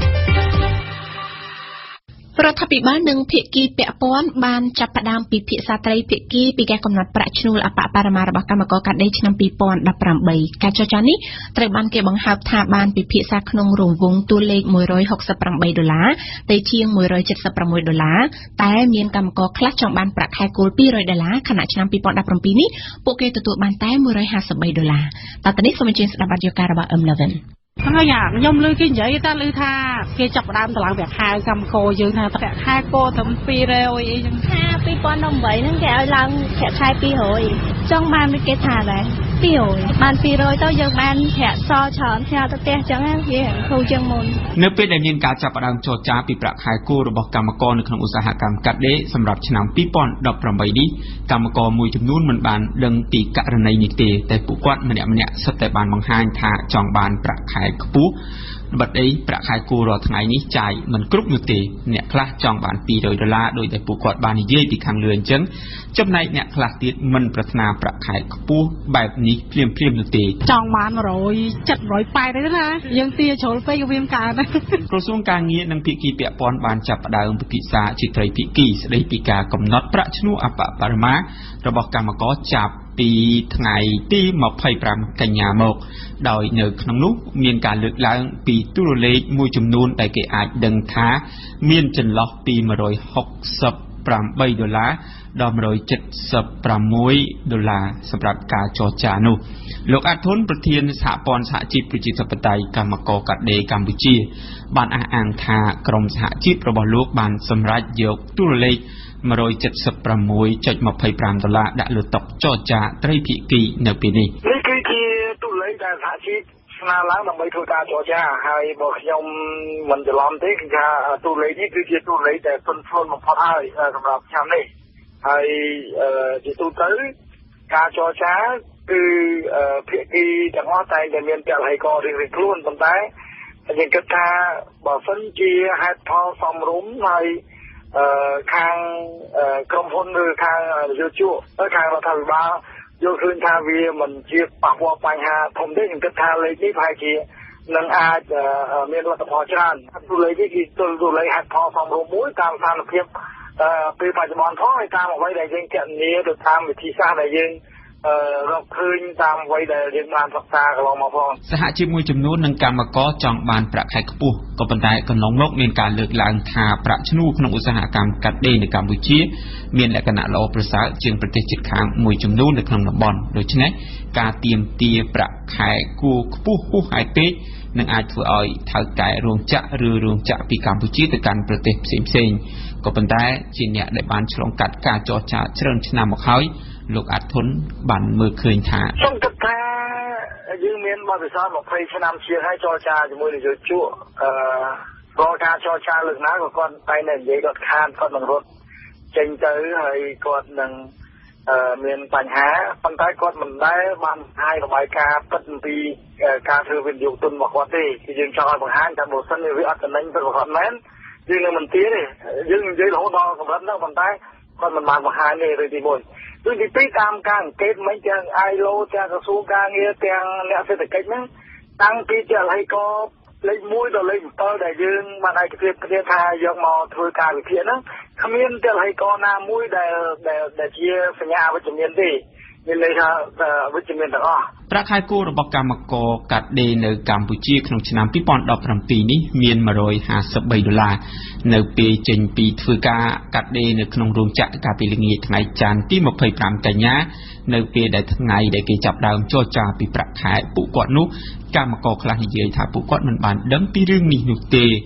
រដ្ឋាភិបាលនិងភាគីពាក់ព័ន្ធបានចាប់ផ្ដើមពិភាក្សាត្រីភាគីពីការកំណត់ប្រាក់ឈ្នួលអបបរមារបស់កម្មករកាត់ដេរឆ្នាំពីរពាន់ដប់ប្រាំបីការចរចានេះត្រូវបានគេបង្ហើបថាបានពិភាក្សាក្នុងរង្វង់តួលេខមួយរយហុកសិបប្រាំបីដុល្លារទៅជាងមួយរយចិតសិបប្រាំមួយដុល្លារតែមានកម្មករខ្លះចង់បានប្រាក់ខែគោលពីររយដុល្លារខណៈឆ្នាំពីរពាន់ដប់ប្រាំពីរនេះពួកគេទទួលបានតែមួយរយហាសិបបីដុល្លារតើតើនេះសូមអញ្ជើញស្ដាប់បទយកការរបស់ អឹម Levin ហើយខ្ញុំលើគេនិយាយតែលើថាគេចាប់ផ្ដើមតម្លៃប្រាក់ខែកម្មករយើងថាប្រាក់ខែគោត្រឹមពីររយអីចឹងថាពីរពាន់ដប់ប្រាំបីហ្នឹងគេឲ្យឡើងប្រាក់ខែពីររយចង់បានដូចគេថាដែរពីររយបានពីររយទៅយើងបានប្រាក់សច្រើនផ្ញើទៅផ្ទះចឹងវាគ្រូជាងមុននៅពេលដែលមានការចាប់ផ្ដើមចរចាពីប្រាក់ខែគោរបស់កម្មករនៅក្នុងឧស្សាហកម្មកាត់ដេរសម្រាប់ឆ្នាំពីរពាន់ដប់ប្រាំបីនេះកម្មករមួយចំនួនមិនបានដឹងពីករណីនេះទេតែពួកគាត់ម្នាក់ម្នាក់សុទ្ធតែបានបង្ហាញថាចង់បានប្រាក់ខែខ្ពស់បាត់អីប្រាក់ខែគោរាល់ថ្ងៃនេះចាយមិនគ្រប់នោះទេអ្នកខ្លះចង់បានពីររយដុល្លារដោយតែពួកគាត់បាននិយាយពីខាងលើអញ្ចឹងចំណែកអ្នកខ្លះទៀតមិនប្រាថ្នាប្រាក់ខែខ្ពស់បែបនេះភ្លាមភ្លាមនោះទេចង់បានមួយរយចិតមួយរយប៉ែតទេណាយើងទាជ្រុលពេកក៏វាមិនកើតដែរក្រសួងការងារនិងភាគីពាក់ព័ន្ធបានចាប់ផ្ដើមពិភាក្សាជាត្រីភាគីស្ដីពីការកំណត់ប្រាក់ឈ្នួលអបបរមារបស់កម្មករចាប់ពីថ្ងៃទីម្ភៃប្រាំកញ្ញាមកដោយនៅក្នុងនោះមានការលើកឡើងពីតួលេខមួយចំនួនដែលគេអាចដឹងថាមានចន្លោះពីមួយរយហុកសិបប្រាំបីដុល្លារដល់មួយរយចិតសិបប្រាំមួយដុល្លារសម្រាប់ការចរចានោះលោកអាត់ធុនប្រធានសហព័ន្ធសហជីពប្រជាធិបតេយ្យកម្មករកាត់ដេរកម្ពុជាបានអះអាងថាក្រមសហជីពរបស់លោកបានសម្រេចយកតួលេខមួយរយចិតសិបប្រាំមួយចុចម្ភៃប្រាំដុល្លារដាក់លើតុចរចាត្រីភាគីនៅពេលនេះនេះគឺជាតួលេខដែលសហជីពស្នើឡើងដើម្បីធ្វើការចរចាហើយបើខ្ញុំមិនច្រឡំទេគឺថាតួលេខនេះគឺជាតួលេខដែលទន់ភ្លន់បំផុតហើយសម្រាប់ឆ្នាំនេះហើយជាទូទៅការចរចាគឺភាគីទាំងអស់តែតែមានពលហេតុរៀងៗខ្លួនប៉ុន្តែយើងគិតថាបើសិនជាហេតុផលសមរម្យហើយខាងក្រុមហ៊ុនឬខាងយោជកខាងរដ្ឋាភិបាលយល់ឃើញថាវាមិនជាប៉ះពាល់បញ្ហាធំទេខ្ញុំគិតថាលេខនេះប្រហែលជានឹងអាចមានលទ្ធផលច្រើនតួលេខនេះគឺតួលេខហេតុផលសមរម្យមួយតាមស្ថានភាពពេលបច្ចុប្បន្នផងហើយតាមអ្វីដែលយើងគណនាទៅតាមវិធីសាស្ត្រដែលយើងរកឃើញតាមអ្វីដែលយើងបានសិក្សាកន្លងមកផងសហជីពមួយចំនួននិងកម្មករចង់បានប្រាក់ខែខ្ពស់ក៏ប៉ុន្តែកន្លងមកមានការលើកឡើងថាប្រាក់ឈ្នួលក្នុងឧស្សាហកម្មកាត់ដេរនៅកម្ពុជាមានលក្ខណៈល្អប្រសើរជាងប្រទេសជិតខាងមួយចំនួននៅក្នុងតំបន់ដូច្នេះការទាមទារប្រាក់ខែគួរខ្ពស់ហួសហេតុពេកនឹងអាចធ្វើឲ្យថៅកែរោងចក្រឬរោងចក្រពីកម្ពុជាទៅកាន់ប្រទេសផ្សេងៗក៏ប៉ុន្តែជាអ្នកដែលបានឆ្លងកាត់ការចរចាច្រើនឆ្នាំមកហើយលោកអាត់ធុនបានមើលឃើញថាខ្ញុំគិតថាយើងមានបទពិសោធន៍ម្ភៃឆ្នាំជាងហើយចរចាជាមួយនយោជកអឺរាល់ការចរចាលើកណាក៏គាត់តែនិយាយគាត់ខានគាត់នឹងរត់ចេញទៅហើយគាត់នឹងអឺមានបញ្ហាប៉ុន្តែគាត់មិនដែលបានបង្ហាញរបាយការណ៍ពិតអំពីការធ្វើវិនិយោគទុនរបស់គាត់ទេគឺយើងចង់ឲ្យបង្ហាញថាបើសិនជាវាអត់ចំណេញទៅគាត់មែនយើងនឹងមិនទាទេយើងនិយាយរហូតដល់កម្រិតហ្នឹងប៉ុន្តែគាត់មិនបានបង្ហាញទេឬទីមួយដូចទីពីរតាមការអង្កេតមិនទាំង អាយ ឡូ ទាំងក្រសួងការងារទាំងអ្នកសេដ្ឋកិច្ចហ្នឹងតាំងពីចលហេកលេខមួយដល់លេខbảyដែលយើងបានឯកភាពគ្នាថាយកមកធ្វើការវិភាគហ្នឹងគ្មានចលហេកណាមួយដែលដែលជាសញ្ញាវិជ្ជមានទេមានន័យថាវិជ្ជមានទាំងអស់ប្រាក់ខែគោលរបស់កម្មករកាត់ដេរនៅកម្ពុជាក្នុងឆ្នាំពីរពាន់ដប់ប្រាំពីរនេះមានមួយរយហាសិបបីដុល្លារនៅពេលចេញពីធ្វើការកាត់ដេរនៅក្នុងរោងចក្រកាលពីល្ងាចថ្ងៃច័ន្ទទីម្ភៃប្រាំកញ្ញានៅពេលដែលថ្ងៃដែលគេចាប់ដើមចរចាពីប្រាក់ខែពួកគាត់នោះកម្មករខ្លះនិយាយថាពួកគាត់មិនបានដឹងពីរឿងនេះនោះទេ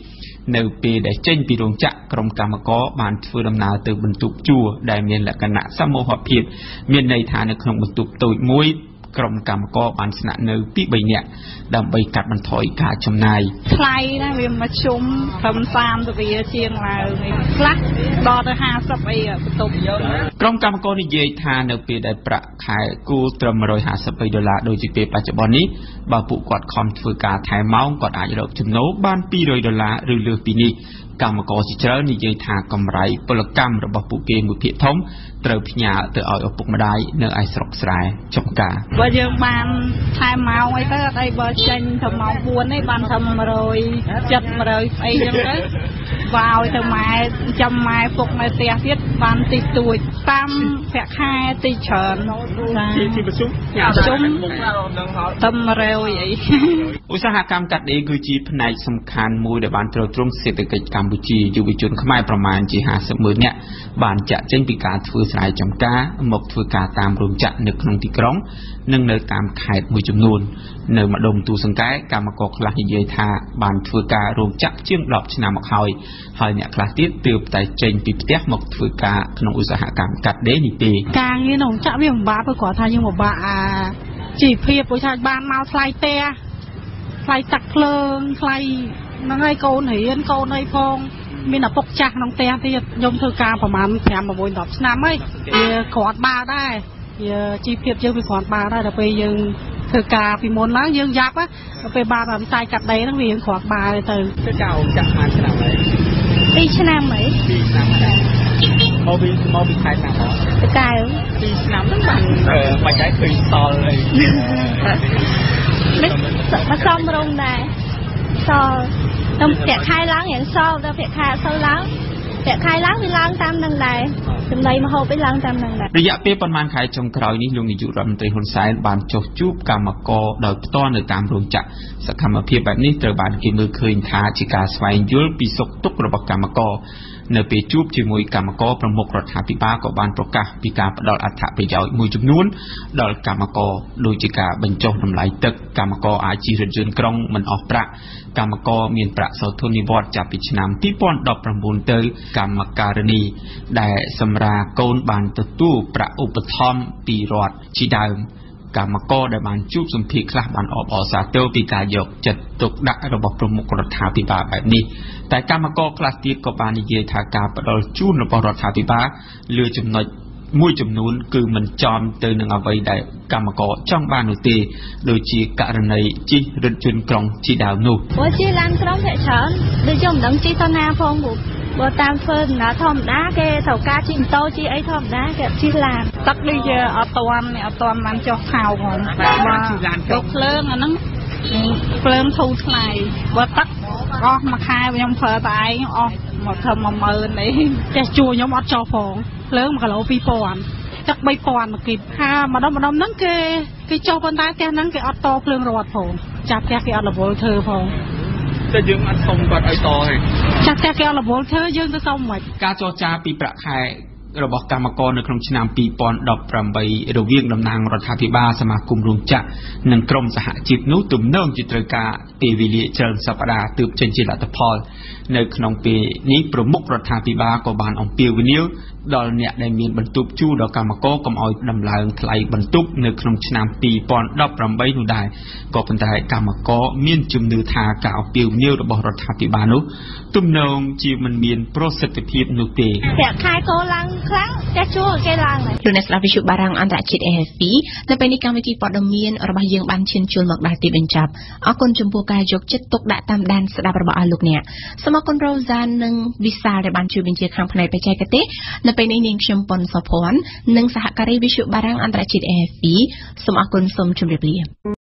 នៅពេលដែលចេញពីរោងចក្រក្រុមកម្មករបានធ្វើដំណើរទៅបន្ទប់ជួលដែលមានលក្ខណៈសមូហភាពមានន័យថានៅក្នុងបន្ទប់តូចមួយក្រុមកម្មករបានស្នាក់នៅពីរបីនាក់ដើម្បីកាត់បន្ថយការចំណាយថ្លៃណាវាមកជុំត្រឹមសាមសិបរៀលជាងឡើងខ្លះដល់ទៅห้าสิบអីបន្ទប់ក្រុមកម្មករនិយាយថានៅពេលដែលប្រាក់ខែគូត្រឹមmột trăm năm mươiដុល្លារដូចជាពេលបច្ចុប្បន្ននេះបើពួកគាត់ខំធ្វើការថែមម៉ោងគាត់អាចរកចំណូលបានពីររយដុល្លារឬលើសពីនេះកម្មករជាច្រើននិយាយថាកម្រៃពលកម្មរបស់ពួកគេមួយភាគធំត្រូវផ្ញើទៅឲ្យឪពុកម្ដាយនៅឯស្រុកស្រែចុងការបើយើងបានថែមម៉ោងអីទៅអត់អីបើចេញទៅម៉ោងbốnនេះបានថាmột trăm七mươi một trămអីចឹងទៅវាឲ្យទៅម៉ែចាំម៉ែពុកនៅផ្ទះទៀតបានតិចតួចតាមប្រាក់ខែតិចច្រើនទីទីប្រជុំប្រជុំតាមmột trămអីឧស្សាហកម្មកាត់ដេរគឺជាផ្នែកសំខាន់មួយដែលបានទ្រទ្រង់សេដ្ឋកិច្ចកម្ពុជាយុវជនខ្មែរប្រមាណជាห้าสิบម៉ឺននាក់បានចាក់ចេញពីការធ្វើស្រែចម្ការមកធ្វើការតាមរោងចក្រនៅក្នុងទីក្រុងនិងនៅតាមខេត្តមួយចំនួននៅម្ដុំទូសង្កែកម្មករខ្លះនិយាយថាបានធ្វើការរោងចក្រជាងដប់ឆ្នាំមកហើយហើយអ្នកខ្លះទៀតទើបតែចេញពីផ្ទះមកធ្វើការក្នុងឧស្សាហកម្មកាត់ដេរនេះទេការងារក្នុងចក្រវាពិបាកព្រោះគាត់ថាយើងពិបាកអាជីវភាពព្រោះថាបានមកថ្លៃផ្ទះថ្លៃទឹកភ្លើងថ្លៃហ្នឹងហើយកូនរៀនកូនអីផងមានឪពុកចាស់ក្នុងផ្ទះទៀតខ្ញុំធ្វើការប្រហែលfive six tenឆ្នាំហើយវាគ្រាន់បើដែរវាជីវភាពយើងវាគ្រាន់បើដែរដល់ពេលយើងធ្វើការពីមុនឡើងយើងយ៉ាប់ដល់ពេលបានវិស័យកាត់ដេរហ្នឹងវាគ្រាន់បើទៅធ្វើការអង្គចាក់បានឆ្នាំហើយtwoឆ្នាំហីtwoឆ្នាំដែរមកពីមកពីខែណាមកទៅកៅtwoឆ្នាំហ្នឹងបានបាច់ឲ្យឃើញសល់អីមិនមកសំរងដែរសល់តាមប្រាក់ខែឡើងយ៉ាងសល់ដល់ប្រាក់ខែអត់សូវឡើងប្រាក់ខែឡើងវាឡើងតាមនឹងដែរចំណីម្ហូបវាឡើងតាមនឹងដែររយៈពេលប្រហែលខែចុងក្រោយនេះលោកនាយករដ្ឋមន្ត្រីហ៊ុនសែនបានចុះជួបកម្មករដោយផ្ទាល់នៅតាមរោងចក្រសកម្មភាពបែបនេះត្រូវបានគេមើលឃើញថាជាការស្វែងយល់ពីសុខទុក្ខរបស់កម្មករនៅពេលជួបជាមួយកម្មករប្រមុខរដ្ឋាភិបាលក៏បានប្រកាសពីការផ្ដល់អត្ថប្រយោជន៍មួយចំនួនដល់កម្មករដូចជាការបញ្ចុះតម្លៃទឹកកម្មករអាចជិះរថយន្តក្រុងមិនអស់ប្រាក់កម្មករមានប្រាក់សោធននិវត្តន៍ចាប់ពីឆ្នាំtwo thousand nineteenទៅកម្មការិនីដែលសម្រាប់កូនបានទទួលប្រាក់ឧបត្ថម្ភពីរដ្ឋជាដើមកម្មករដែលបានជួបសម្ភារខ្លះបានអបអរសាទរពីការយកចិត្តទុកដាក់របស់ប្រមុខរដ្ឋាភិបាលបែបនេះតែកម្មករខ្លះទៀតក៏បាននិយាយថាការផ្ដល់ជូនរបស់រដ្ឋាភិបាលលើចំណុចមួយចំនួនគឺមិនចំទៅនឹងអ្វីដែលកម្មករចង់បាននោះទេដូចជាករណីជិះរថយន្តក្រុងជាដើមនោះព្រោះជិះឡានក្រុងភាគច្រើនដូចខ្ញុំមិនដឹងជិះទៅណាផងបើតាមធ្វើដំណើរធម្មតាគេត្រូវការជិះម៉ូតូជិះអីធម្មតាគេជិះឡានទឹកដូចជាអត់តាន់អត់តាន់បានចុះខោផងបាទជិះឡានក្រុងភ្លើងអាហ្នឹងភ្លើងធូរថ្លៃបើទឹកអស់មួយខែខ្ញុំប្រើតែឯងអស់មកធ្វើone thousandអីចេះជួខ្ញុំអត់ចុះផងភ្លើងoneគីឡូtwo thousandទឹកthree thousandមួយគីបហាម្ដុំម្ដុំហ្នឹងគេគេចុះប៉ុន្តែផ្ទះហ្នឹងគេអត់តភ្លើងរត់ផងចាប់ផ្ទះគេអត់រវល់ធ្វើផងតែយើងអត់សុំគាត់ឲ្យតទេចាស់តែគេអត់រវល់ធ្វើយើងទៅសុំមិនការចរចាពីប្រាក់ខែរបស់កម្មករនៅក្នុងឆ្នាំtwo thousand eighteenរវាងតំណាងរដ្ឋាភិបាលសមាគមរោងចក្រនិងក្រមសហជីពនោះទំនងជាត្រូវការពេលវេលាច្រើនសប្តាហ៍ទើបចេញជាលទ្ធផលនៅក្នុងពេលនេះប្រមុខរដ្ឋាភិបាលក៏បានអំពាវនាវដល់អ្នកដែលមានបន្ទប់ជួលដល់កម្មករកុំឲ្យដំឡើងថ្លៃបន្ទប់នៅក្នុងឆ្នាំtwo thousand eighteenនោះដែរក៏ប៉ុន្តែកម្មករមានជំនឿថាការអំពាវនាវរបស់រដ្ឋាភិបាលនោះទំនងជាមិនមានប្រសិទ្ធភាពនោះទេប្រាក់ខែកោឡើងខ្លាំងតែជួលគេឡើងហើយលោកអ្នកស្ដាប់វិទ្យុបារាំងអន្តរជាតិ A F P នៅពេលនេះកម្មវិធីព័ត៌មានរបស់យើងបានឈានចូលមកដល់ទីបញ្ចប់អរគុណចំពោះការយកចិត្តទុកដាក់តាមដានស្ដាប់របស់អស់លោកអ្នកសូមអរគុណ Rosa និង Visa ដែលបានជួយបញ្ជាខាងផ្នែកបច្ចេកទេសនៅពេលនេះនាងខ្ញុំប៉ុនសុភ័ណ្ឌនិងសហការីវិទ្យុបារាំងអន្តរជាតិ A F P សូមអរគុណសូមជម្រាបលា